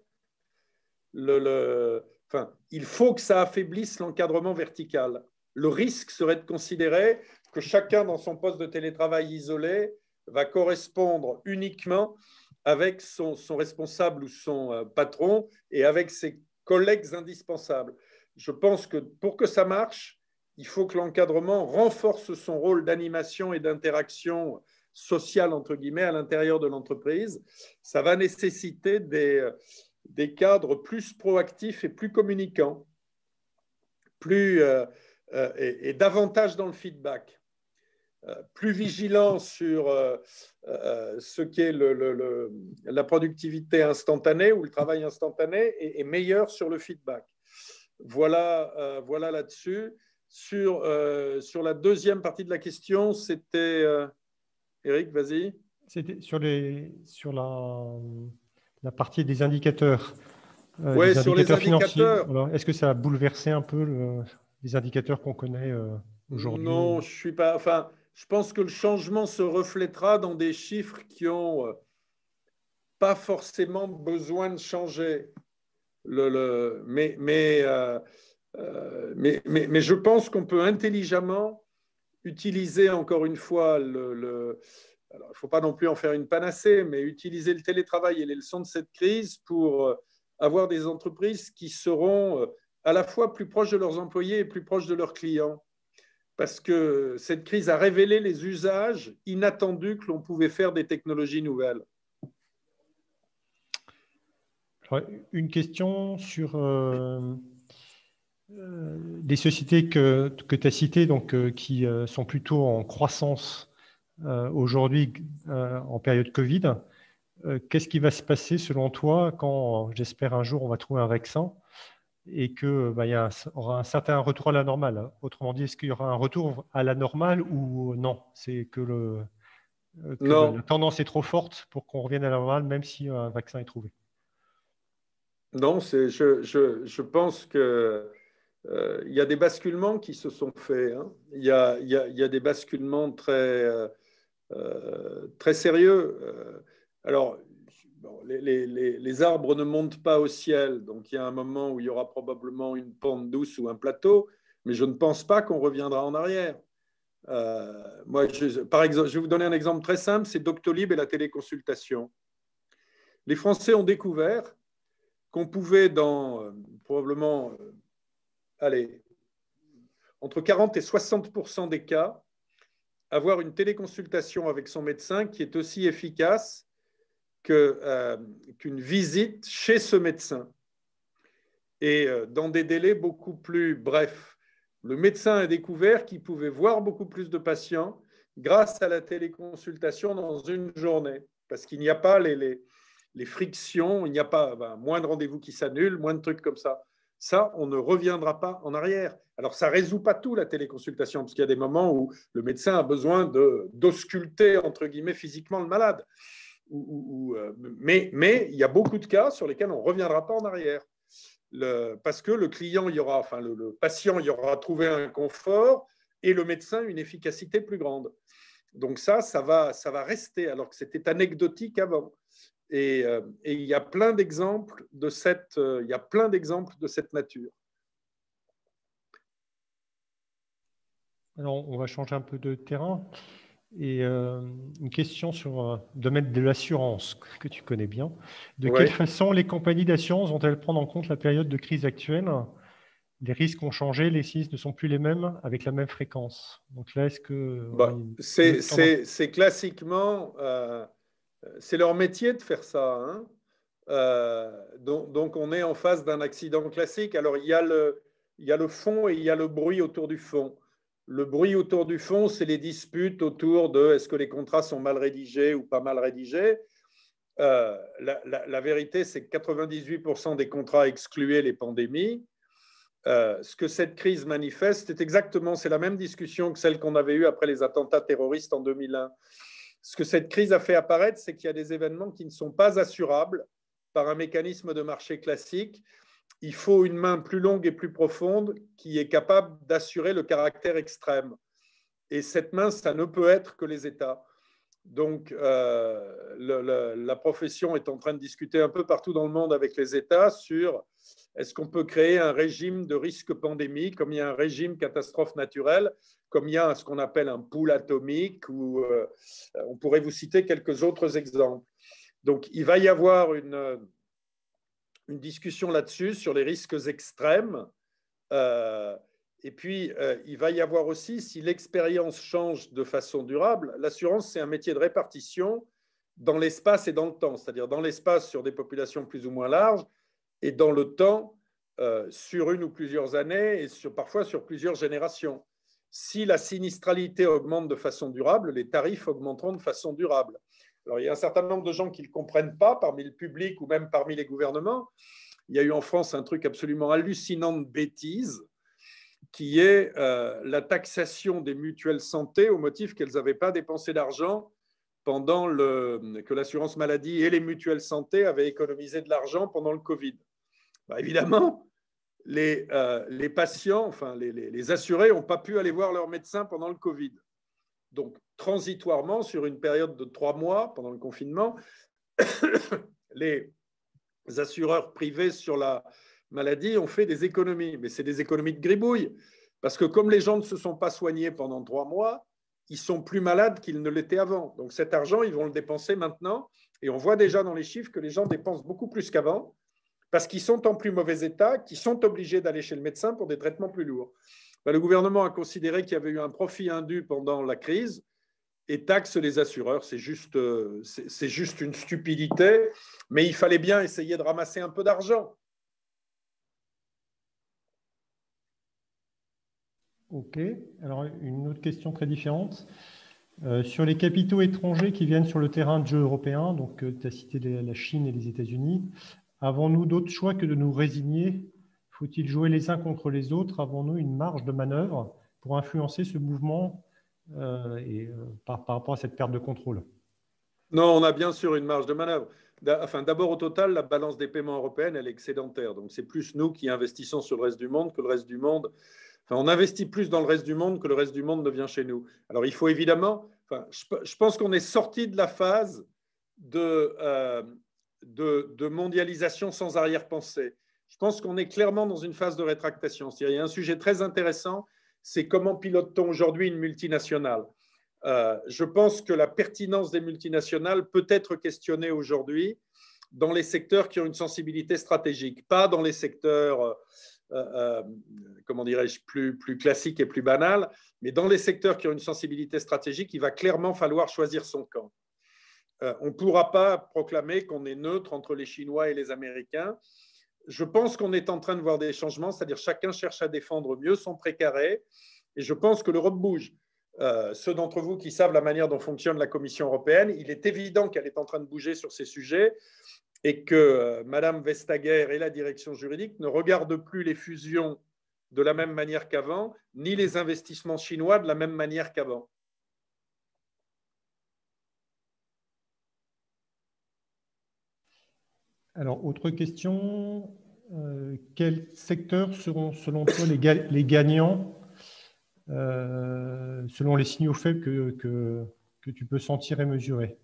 le, le... Enfin, il faut que ça affaiblisse l'encadrement vertical. Le risque serait de considérer que chacun dans son poste de télétravail isolé va correspondre uniquement avec son, son responsable ou son patron et avec ses collègues indispensables. Je pense que pour que ça marche, il faut que l'encadrement renforce son rôle d'animation et d'interaction sociale, entre guillemets, à l'intérieur de l'entreprise. Ça va nécessiter des, des cadres plus proactifs et plus communicants, plus, euh, euh, et, et davantage dans le feedback. Plus vigilant sur euh, euh, ce qu'est le, le, le, la productivité instantanée ou le travail instantané et, et meilleur sur le feedback. Voilà, euh, voilà là-dessus. Sur, euh, sur la deuxième partie de la question, c'était… Euh, Eric, vas-y. C'était sur, les, sur la, la partie des indicateurs. Euh, oui, sur les indicateurs. Est-ce que ça a bouleversé un peu le, les indicateurs qu'on connaît euh, aujourd'hui? Non, je suis pas… Enfin, je pense que le changement se reflètera dans des chiffres qui n'ont pas forcément besoin de changer. Le, le, mais, mais, euh, euh, mais, mais, mais je pense qu'on peut intelligemment utiliser encore une fois le, le, alors, il ne faut pas non plus en faire une panacée, mais utiliser le télétravail et les leçons de cette crise pour avoir des entreprises qui seront à la fois plus proches de leurs employés et plus proches de leurs clients. Parce que cette crise a révélé les usages inattendus que l'on pouvait faire des technologies nouvelles. Alors, une question sur euh, euh, les sociétés que, que tu as citées, donc, euh, qui euh, sont plutôt en croissance euh, aujourd'hui euh, en période Covid. Euh, Qu'est-ce qui va se passer selon toi quand, j'espère, un jour on va trouver un vaccin et qu'il bah, y a un, aura un certain retour à la normale? Autrement dit, est-ce qu'il y aura un retour à la normale ou non? C'est que, le, que non. la tendance est trop forte pour qu'on revienne à la normale, même si un vaccin est trouvé. Non, je, je, je pense qu'il euh, y a des basculements qui se sont faits. Hein. Il, y a, il, y a, il y a des basculements très, euh, très sérieux. Alors, bon, les, les, les arbres ne montent pas au ciel, donc il y a un moment où il y aura probablement une pente douce ou un plateau, mais je ne pense pas qu'on reviendra en arrière. Euh, moi, je, par exemple, je vais vous donner un exemple très simple, c'est Doctolib et la téléconsultation. Les Français ont découvert qu'on pouvait, dans euh, probablement, euh, allez, entre quarante et soixante pour cent des cas, avoir une téléconsultation avec son médecin qui est aussi efficace que, euh, qu'une visite chez ce médecin. Et euh, dans des délais beaucoup plus brefs. Le médecin a découvert qu'il pouvait voir beaucoup plus de patients grâce à la téléconsultation dans une journée, parce qu'il n'y a pas les... les les frictions, il n'y a pas ben, moins de rendez-vous qui s'annulent, moins de trucs comme ça. Ça, on ne reviendra pas en arrière. Alors, ça ne résout pas tout, la téléconsultation, parce qu'il y a des moments où le médecin a besoin de, d'ausculter, entre guillemets, physiquement le malade. Ou, ou, euh, mais, mais il y a beaucoup de cas sur lesquels on ne reviendra pas en arrière. Le, parce que le client, il y aura, enfin, le, le patient, il y aura trouvé un confort et le médecin, une efficacité plus grande. Donc ça, ça va, ça va rester, alors que c'était anecdotique avant. Et, euh, et il y a plein d'exemples de cette, euh, il y a plein d'exemples de cette nature. Alors, on va changer un peu de terrain. Et euh, une question sur le domaine de l'assurance, que tu connais bien. De Ouais. quelle façon les compagnies d'assurance vont-elles prendre en compte la période de crise actuelle? Les risques ont changé, les sinistres ne sont plus les mêmes avec la même fréquence. Donc là, est-ce que… Bah, c'est, c'est, c'est classiquement… Euh, c'est leur métier de faire ça. Hein. Euh, donc, donc, on est en face d'un accident classique. Alors, il y a le, il y a le fond et il y a le bruit autour du fond. Le bruit autour du fond, c'est les disputes autour de est-ce que les contrats sont mal rédigés ou pas mal rédigés. Euh, la, la, la vérité, c'est que quatre-vingt-dix-huit pour cent des contrats excluaient les pandémies. Euh, ce que cette crise manifeste, c'est exactement, c'est la même discussion que celle qu'on avait eue après les attentats terroristes en deux mille un. Ce que cette crise a fait apparaître, c'est qu'il y a des événements qui ne sont pas assurables par un mécanisme de marché classique. Il faut une main plus longue et plus profonde qui est capable d'assurer le caractère extrême. Et cette main, ça ne peut être que les États. Donc, euh, le, le, la profession est en train de discuter un peu partout dans le monde avec les États sur est-ce qu'on peut créer un régime de risque pandémie, comme il y a un régime catastrophe naturelle, comme il y a ce qu'on appelle un pool atomique, ou euh, on pourrait vous citer quelques autres exemples. Donc, il va y avoir une, une discussion là-dessus sur les risques extrêmes. Euh, et puis, euh, il va y avoir aussi, si l'expérience change de façon durable, l'assurance, c'est un métier de répartition dans l'espace et dans le temps, c'est-à-dire dans l'espace sur des populations plus ou moins larges et dans le temps euh, sur une ou plusieurs années et sur, parfois sur plusieurs générations. Si la sinistralité augmente de façon durable, les tarifs augmenteront de façon durable. Alors, il y a un certain nombre de gens qui ne le comprennent pas, parmi le public ou même parmi les gouvernements. Il y a eu en France un truc absolument hallucinant de bêtise, qui est euh, la taxation des mutuelles santé au motif qu'elles n'avaient pas dépensé d'argent pendant le, que l'assurance maladie et les mutuelles santé avaient économisé de l'argent pendant le Covid. Bah, évidemment, les, euh, les patients, enfin les, les, les assurés n'ont pas pu aller voir leur médecin pendant le Covid. Donc, transitoirement, sur une période de trois mois, pendant le confinement, les assureurs privés sur la maladie ont fait des économies. Mais c'est des économies de gribouille. Parce que comme les gens ne se sont pas soignés pendant trois mois, ils sont plus malades qu'ils ne l'étaient avant. Donc cet argent, ils vont le dépenser maintenant. Et on voit déjà dans les chiffres que les gens dépensent beaucoup plus qu'avant parce qu'ils sont en plus mauvais état, qu'ils sont obligés d'aller chez le médecin pour des traitements plus lourds. Ben, le gouvernement a considéré qu'il y avait eu un profit indu pendant la crise et taxe les assureurs. C'est juste, c'est juste une stupidité, mais il fallait bien essayer de ramasser un peu d'argent. Ok. Alors, une autre question très différente. Euh, sur les capitaux étrangers qui viennent sur le terrain de jeu européen, donc euh, tu as cité les, la Chine et les États-Unis, avons-nous d'autres choix que de nous résigner? Faut-il jouer les uns contre les autres? Avons-nous une marge de manœuvre pour influencer ce mouvement euh, et, euh, par, par rapport à cette perte de contrôle? Non, on a bien sûr une marge de manœuvre. Enfin, d'abord, au total, la balance des paiements européenne, elle est excédentaire. Donc, c'est plus nous qui investissons sur le reste du monde que le reste du monde. Enfin, on investit plus dans le reste du monde que le reste du monde ne vient chez nous. Alors, il faut évidemment… Enfin, je pense qu'on est sorti de la phase de, euh, de, de mondialisation sans arrière-pensée. Je pense qu'on est clairement dans une phase de rétractation. C'est-à-dire, il y a un sujet très intéressant, c'est comment pilote-t-on aujourd'hui une multinationale. Euh, je pense que la pertinence des multinationales peut être questionnée aujourd'hui dans les secteurs qui ont une sensibilité stratégique, pas dans les secteurs… Euh, Euh, comment dirais-je, plus, plus classique et plus banal, mais dans les secteurs qui ont une sensibilité stratégique, il va clairement falloir choisir son camp. Euh, on ne pourra pas proclamer qu'on est neutre entre les Chinois et les Américains. Je pense qu'on est en train de voir des changements, c'est-à-dire chacun cherche à défendre mieux son précaré, et je pense que l'Europe bouge. Euh, ceux d'entre vous qui savent la manière dont fonctionne la Commission européenne, il est évident qu'elle est en train de bouger sur ces sujets, et que euh, Madame Vestager et la direction juridique ne regardent plus les fusions de la même manière qu'avant, ni les investissements chinois de la même manière qu'avant. Alors, autre question. Euh, quels secteurs seront, selon toi, les, ga les gagnants, euh, selon les signaux faibles que, que, que tu peux sentir et mesurer?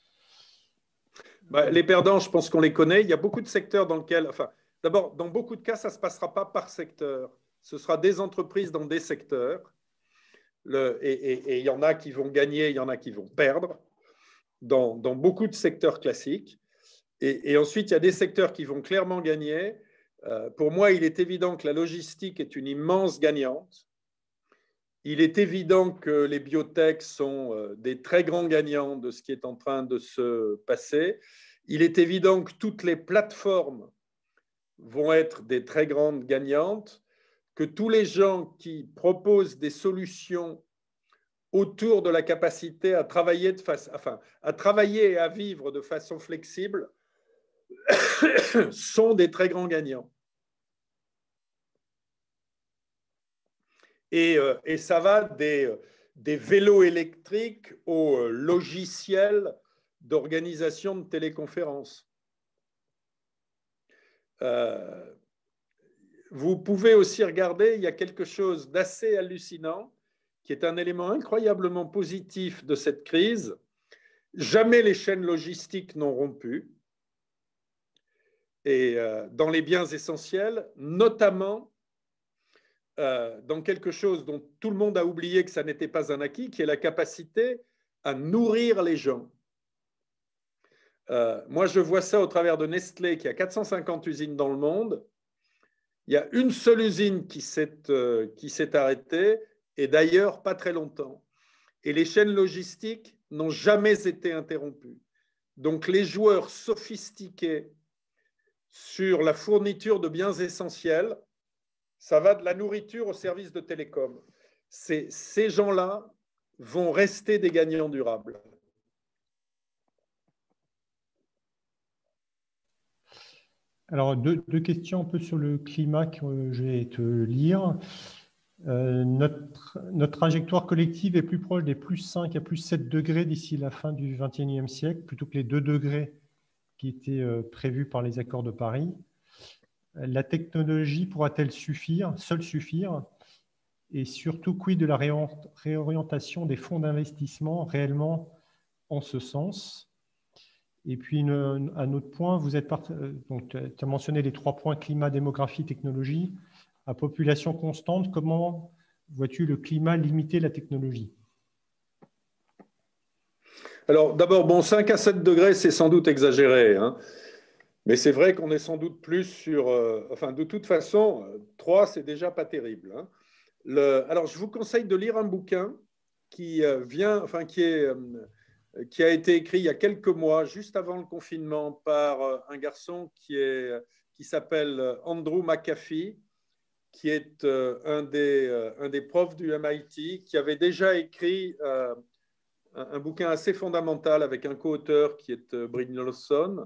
Bah, les perdants, je pense qu'on les connaît. Il y a beaucoup de secteurs dans lesquels… Enfin, d'abord, dans beaucoup de cas, ça ne se passera pas par secteur. Ce sera des entreprises dans des secteurs. Le, et, et, et il y en a qui vont gagner, il y en a qui vont perdre dans, dans beaucoup de secteurs classiques. Et, et ensuite, il y a des secteurs qui vont clairement gagner. Euh, pour moi, il est évident que la logistique est une immense gagnante. Il est évident que les biotech sont des très grands gagnants de ce qui est en train de se passer. Il est évident que toutes les plateformes vont être des très grandes gagnantes, que tous les gens qui proposent des solutions autour de la capacité à travailler, de face, enfin, à travailler et à vivre de façon flexible sont des très grands gagnants. Et, et ça va des, des vélos électriques aux logiciels d'organisation de téléconférences. Euh, vous pouvez aussi regarder, il y a quelque chose d'assez hallucinant, qui est un élément incroyablement positif de cette crise. Jamais les chaînes logistiques n'ont rompu. Et euh, dans les biens essentiels, notamment Euh, dans quelque chose dont tout le monde a oublié que ça n'était pas un acquis, qui est la capacité à nourrir les gens. Euh, moi, je vois ça au travers de Nestlé, qui a quatre cent cinquante usines dans le monde. Il y a une seule usine qui s'est euh, qui s'est arrêtée, et d'ailleurs pas très longtemps. Et les chaînes logistiques n'ont jamais été interrompues. Donc, les joueurs sophistiqués sur la fourniture de biens essentiels, ça va de la nourriture au service de télécom. Ces, ces gens-là vont rester des gagnants durables. Alors, deux, deux questions un peu sur le climat que je vais te lire. Euh, notre, notre trajectoire collective est plus proche des plus cinq à plus sept degrés d'ici la fin du vingt et unième siècle, plutôt que les deux degrés qui étaient euh, prévus par les accords de Paris. La technologie pourra-t-elle suffire, seule suffire? Et surtout, quid de la réorientation des fonds d'investissement réellement en ce sens? Et puis, une, un autre point, vous êtes part... donc, tu as mentionné les trois points, climat, démographie, technologie. À population constante, comment vois-tu le climat limiter la technologie? Alors, d'abord, bon, cinq à sept degrés, c'est sans doute exagéré, hein. Mais c'est vrai qu'on est sans doute plus sur... Euh, enfin, de toute façon, trois, c'est déjà pas terrible, hein. Le, alors, je vous conseille de lire un bouquin qui euh, vient, enfin, qui est... Euh, qui a été écrit il y a quelques mois, juste avant le confinement, par un garçon qui, est, qui s'appelle Andrew McAfee, qui est un des, un des profs du M I T, qui avait déjà écrit un, un bouquin assez fondamental avec un co-auteur qui est Bryn Lawson.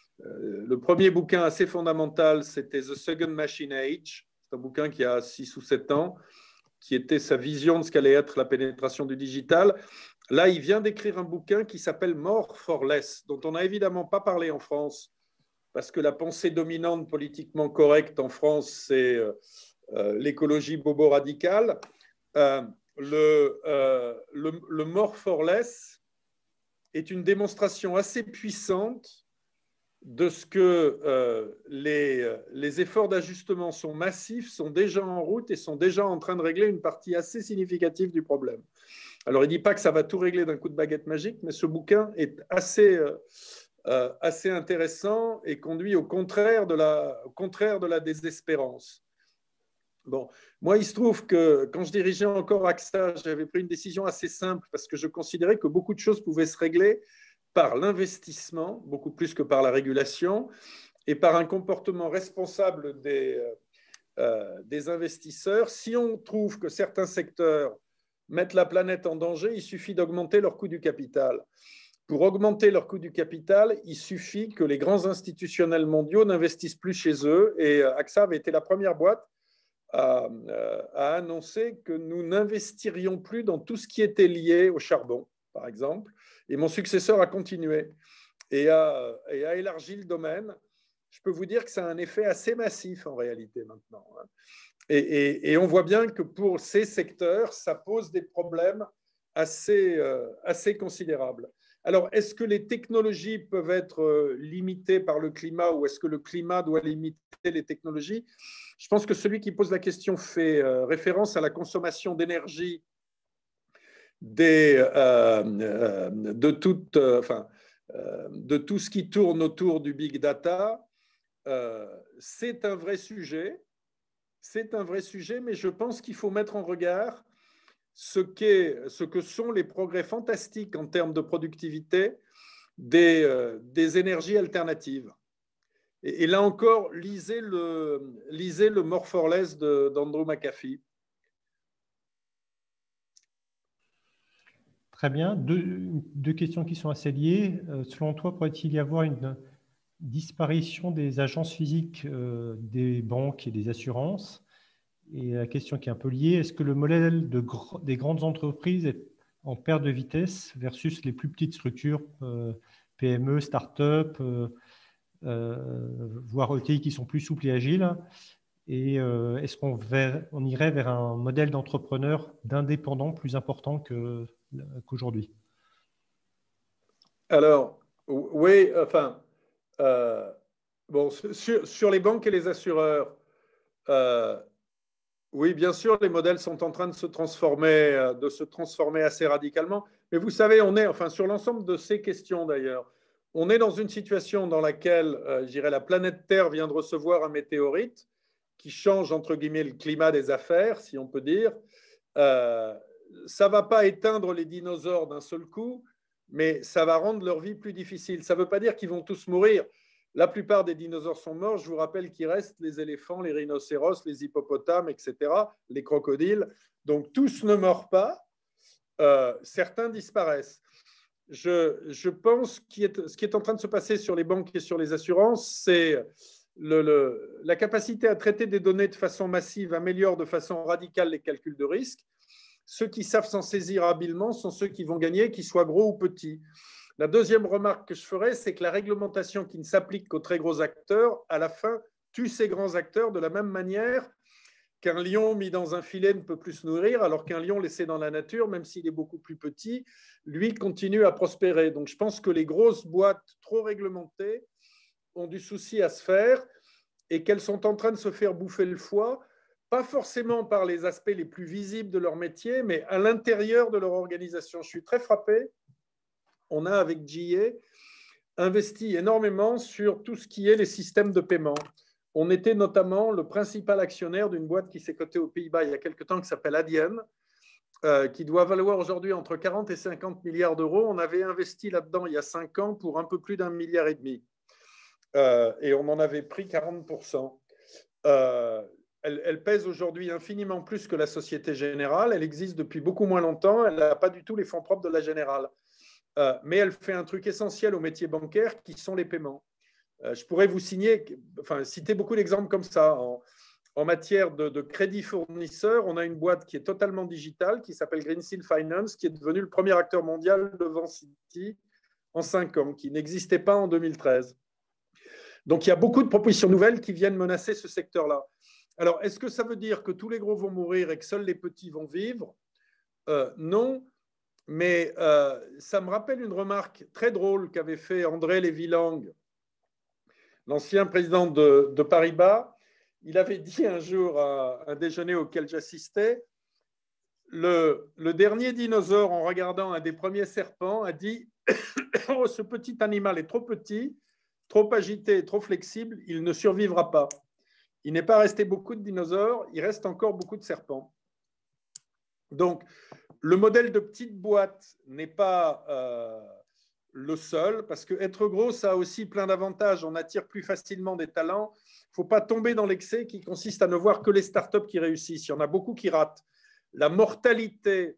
Le premier bouquin assez fondamental, c'était The Second Machine Age. C'est un bouquin qui a six ou sept ans, qui était sa vision de ce qu'allait être la pénétration du digital. Là, il vient d'écrire un bouquin qui s'appelle More for Less, dont on n'a évidemment pas parlé en France, parce que la pensée dominante politiquement correcte en France, c'est euh, l'écologie bobo-radicale. Euh, le, euh, le, le More for Less est une démonstration assez puissante de ce que euh, les, les efforts d'ajustement sont massifs, sont déjà en route et sont déjà en train de régler une partie assez significative du problème. Alors, il ne dit pas que ça va tout régler d'un coup de baguette magique, mais ce bouquin est assez, euh, assez intéressant et conduit au contraire de la, au contraire de la désespérance. Bon, moi, il se trouve que quand je dirigeais encore A X A, j'avais pris une décision assez simple parce que je considérais que beaucoup de choses pouvaient se régler par l'investissement, beaucoup plus que par la régulation, et par un comportement responsable des, euh, des investisseurs. Si on trouve que certains secteurs mettent la planète en danger, il suffit d'augmenter leur coût du capital. Pour augmenter leur coût du capital, il suffit que les grands institutionnels mondiaux n'investissent plus chez eux. Et A X A avait été la première boîte à, à annoncer que nous n'investirions plus dans tout ce qui était lié au charbon, par exemple. Et mon successeur a continué et a, et a élargi le domaine. Je peux vous dire que ça a un effet assez massif en réalité maintenant. Et, et, et on voit bien que pour ces secteurs, ça pose des problèmes assez, euh, assez considérables. Alors, est-ce que les technologies peuvent être limitées par le climat ou est-ce que le climat doit limiter les technologies? Je pense que celui qui pose la question fait euh, référence à la consommation d'énergie des, euh, euh, de, toute, euh, enfin, euh, de tout ce qui tourne autour du big data. Euh, c'est un vrai sujet. C'est un vrai sujet, mais je pense qu'il faut mettre en regard ce, qu'est, ce que sont les progrès fantastiques en termes de productivité des, euh, des énergies alternatives. Et, et là encore, lisez le, lisez le More for Less d'Andrew McAfee. Très bien. Deux, deux questions qui sont assez liées. Euh, selon toi, pourrait-il y avoir une disparition des agences physiques euh, des banques et des assurances? Et la question qui est un peu liée, est-ce que le modèle de gr des grandes entreprises est en perte de vitesse versus les plus petites structures, euh, P M E, start-up, euh, euh, voire E T I qui sont plus souples et agiles? Et euh, est-ce qu'on on irait vers un modèle d'entrepreneur d'indépendant plus important que, qu'aujourd'hui? Alors, oui, enfin, euh, bon, sur, sur les banques et les assureurs, euh, oui, bien sûr, les modèles sont en train de se transformer, de se transformer assez radicalement. Mais vous savez, on est, enfin, sur l'ensemble de ces questions d'ailleurs, on est dans une situation dans laquelle, euh, je dirais, la planète Terre vient de recevoir un météorite qui change, entre guillemets, le climat des affaires, si on peut dire. Euh, ça ne va pas éteindre les dinosaures d'un seul coup, mais ça va rendre leur vie plus difficile. Ça ne veut pas dire qu'ils vont tous mourir. La plupart des dinosaures sont morts. Je vous rappelle qu'il reste les éléphants, les rhinocéros, les hippopotames, et cetera, les crocodiles. Donc, tous ne meurent pas. Euh, certains disparaissent. Je, je pense que ce qui est en train de se passer sur les banques et sur les assurances, c'est le, le, la capacité à traiter des données de façon massive améliore de façon radicale les calculs de risque. Ceux qui savent s'en saisir habilement sont ceux qui vont gagner, qu'ils soient gros ou petits. La deuxième remarque que je ferai, c'est que la réglementation qui ne s'applique qu'aux très gros acteurs, à la fin, tue ces grands acteurs de la même manière qu'un lion mis dans un filet ne peut plus se nourrir, alors qu'un lion laissé dans la nature, même s'il est beaucoup plus petit, lui continue à prospérer. Donc je pense que les grosses boîtes trop réglementées ont du souci à se faire et qu'elles sont en train de se faire bouffer le foie, pas forcément par les aspects les plus visibles de leur métier, mais à l'intérieur de leur organisation. Je suis très frappé on a avec G A investi énormément sur tout ce qui est les systèmes de paiement. On était notamment le principal actionnaire d'une boîte qui s'est cotée aux Pays-Bas il y a quelque temps qui s'appelle Adyen, euh, qui doit valoir aujourd'hui entre quarante et cinquante milliards d'euros. On avait investi là-dedans il y a cinq ans pour un peu plus d'un milliard et demi. Euh, et on en avait pris quarante pour cent. Euh, elle, elle pèse aujourd'hui infiniment plus que la Société Générale. Elle existe depuis beaucoup moins longtemps. Elle n'a pas du tout les fonds propres de la Générale. Euh, mais elle fait un truc essentiel au métier bancaire qui sont les paiements. Euh, je pourrais vous signer, enfin, citer beaucoup d'exemples comme ça. En, en matière de, de crédit fournisseur, on a une boîte qui est totalement digitale, qui s'appelle Greensill Finance, qui est devenue le premier acteur mondial devant Citi en cinq ans, qui n'existait pas en deux mille treize. Donc, il y a beaucoup de propositions nouvelles qui viennent menacer ce secteur-là. Alors, est-ce que ça veut dire que tous les gros vont mourir et que seuls les petits vont vivre? euh, Non, mais euh, ça me rappelle une remarque très drôle qu'avait fait André Lévy-Lang, l'ancien président de, de Paribas. Il avait dit un jour à un déjeuner auquel j'assistais, le, le dernier dinosaure, en regardant un des premiers serpents, a dit « Oh, ce petit animal est trop petit, trop agité et trop flexible, il ne survivra pas. » Il n'est pas resté beaucoup de dinosaures, il reste encore beaucoup de serpents. Donc, le modèle de petite boîte n'est pas euh, le seul, parce qu'être gros, ça a aussi plein d'avantages. On attire plus facilement des talents. Il ne faut pas tomber dans l'excès qui consiste à ne voir que les startups qui réussissent. Il y en a beaucoup qui ratent. La mortalité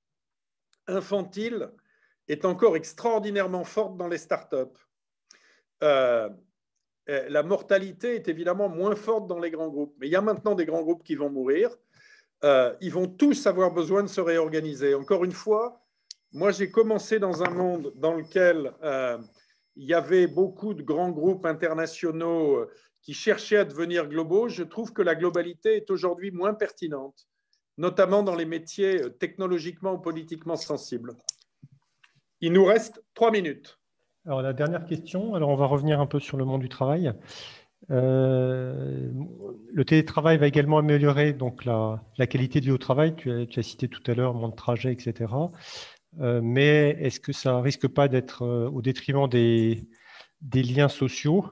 infantile est encore extraordinairement forte dans les startups. Euh, la mortalité est évidemment moins forte dans les grands groupes. Mais il y a maintenant des grands groupes qui vont mourir. Euh, ils vont tous avoir besoin de se réorganiser. Encore une fois, moi, j'ai commencé dans un monde dans lequel euh, il y avait beaucoup de grands groupes internationaux qui cherchaient à devenir globaux. Je trouve que la globalité est aujourd'hui moins pertinente, notamment dans les métiers technologiquement ou politiquement sensibles. Il nous reste trois minutes. Alors, la dernière question, alors on va revenir un peu sur le monde du travail. Euh, le télétravail va également améliorer donc, la, la qualité de vie au travail. Tu as, tu as cité tout à l'heure moins de trajets, et cetera. Euh, mais est-ce que ça risque pas d'être euh, au détriment des, des liens sociaux?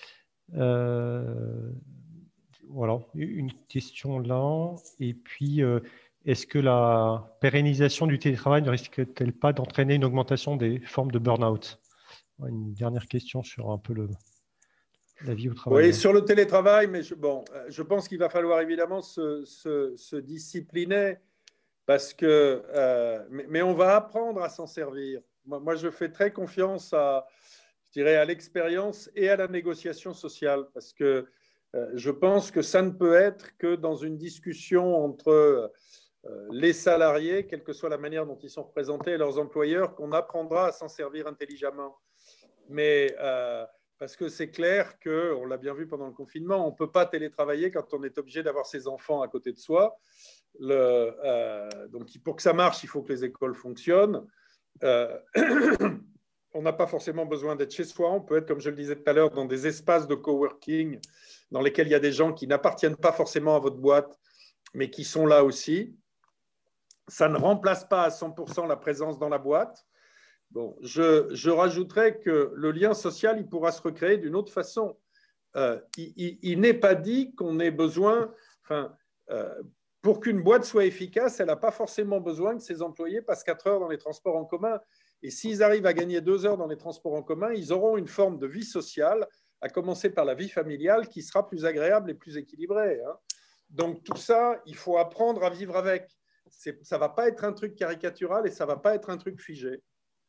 euh, Voilà, une question là. Et puis, euh, est-ce que la pérennisation du télétravail ne risque-t-elle pas d'entraîner une augmentation des formes de burn-out? Une dernière question sur un peu le, la vie au travail. Oui, sur le télétravail, mais je, bon, je pense qu'il va falloir évidemment se, se, se discipliner parce que, euh, mais, mais on va apprendre à s'en servir. Moi, moi, je fais très confiance à, je dirais, à l'expérience et à la négociation sociale parce que euh, je pense que ça ne peut être que dans une discussion entre euh, les salariés, quelle que soit la manière dont ils sont représentés, et leurs employeurs, qu'on apprendra à s'en servir intelligemment. Mais euh, parce que c'est clair qu'on l'a bien vu pendant le confinement, on ne peut pas télétravailler quand on est obligé d'avoir ses enfants à côté de soi. Le, euh, donc, pour que ça marche, il faut que les écoles fonctionnent. Euh, on n'a pas forcément besoin d'être chez soi. On peut être, comme je le disais tout à l'heure, dans des espaces de coworking dans lesquels il y a des gens qui n'appartiennent pas forcément à votre boîte, mais qui sont là aussi. Ça ne remplace pas à cent pour cent la présence dans la boîte. Bon, je, je rajouterais que le lien social, il pourra se recréer d'une autre façon. Euh, il il, il n'est pas dit qu'on ait besoin, enfin, euh, pour qu'une boîte soit efficace, elle n'a pas forcément besoin que ses employés passent quatre heures dans les transports en commun. Et s'ils arrivent à gagner deux heures dans les transports en commun, ils auront une forme de vie sociale, à commencer par la vie familiale, qui sera plus agréable et plus équilibrée. Hein. Donc tout ça, il faut apprendre à vivre avec. C'est, ça ne va pas être un truc caricatural et ça ne va pas être un truc figé.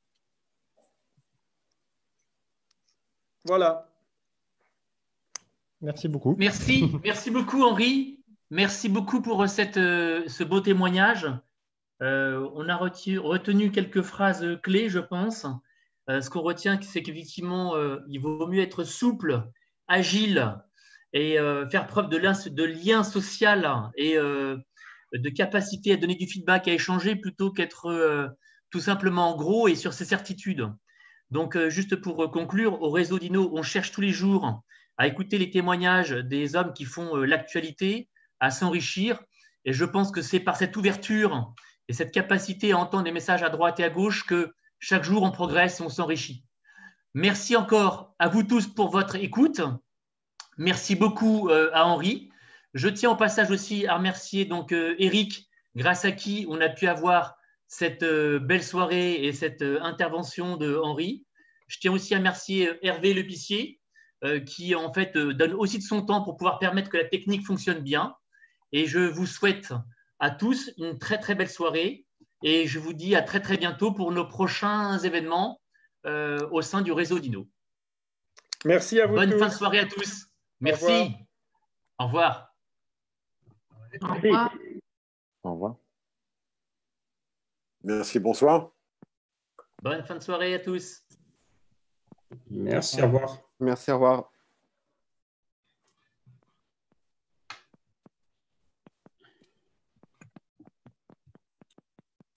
Voilà. Merci beaucoup. Merci, merci beaucoup Henri. Merci beaucoup pour cette, ce beau témoignage. Euh, on a retenu, retenu quelques phrases clés, je pense. Euh, ce qu'on retient, c'est qu'effectivement, euh, il vaut mieux être souple, agile et euh, faire preuve de lien, de lien social et euh, de capacité à donner du feedback, à échanger, plutôt qu'être euh, tout simplement gros et sur ses certitudes. Donc, euh, juste pour conclure, au réseau Dino, on cherche tous les jours à écouter les témoignages des hommes qui font euh, l'actualité, à s'enrichir. Et je pense que c'est par cette ouverture et cette capacité à entendre des messages à droite et à gauche que chaque jour, on progresse et on s'enrichit. Merci encore à vous tous pour votre écoute. Merci beaucoup euh, à Henri. Je tiens au passage aussi à remercier donc euh, Eric, grâce à qui on a pu avoir cette euh, belle soirée et cette euh, intervention de Henri. Je tiens aussi à remercier euh, Hervé Lepicier, euh, qui en fait euh, donne aussi de son temps pour pouvoir permettre que la technique fonctionne bien. Et je vous souhaite à tous une très très belle soirée. Et je vous dis à très très bientôt pour nos prochains événements euh, au sein du réseau Dino. Merci à vous Bonne tous. fin de soirée à tous. Merci. Au revoir. Au revoir. Au revoir. Merci, bonsoir. Bonne fin de soirée à tous. Merci, au revoir. Merci, au revoir.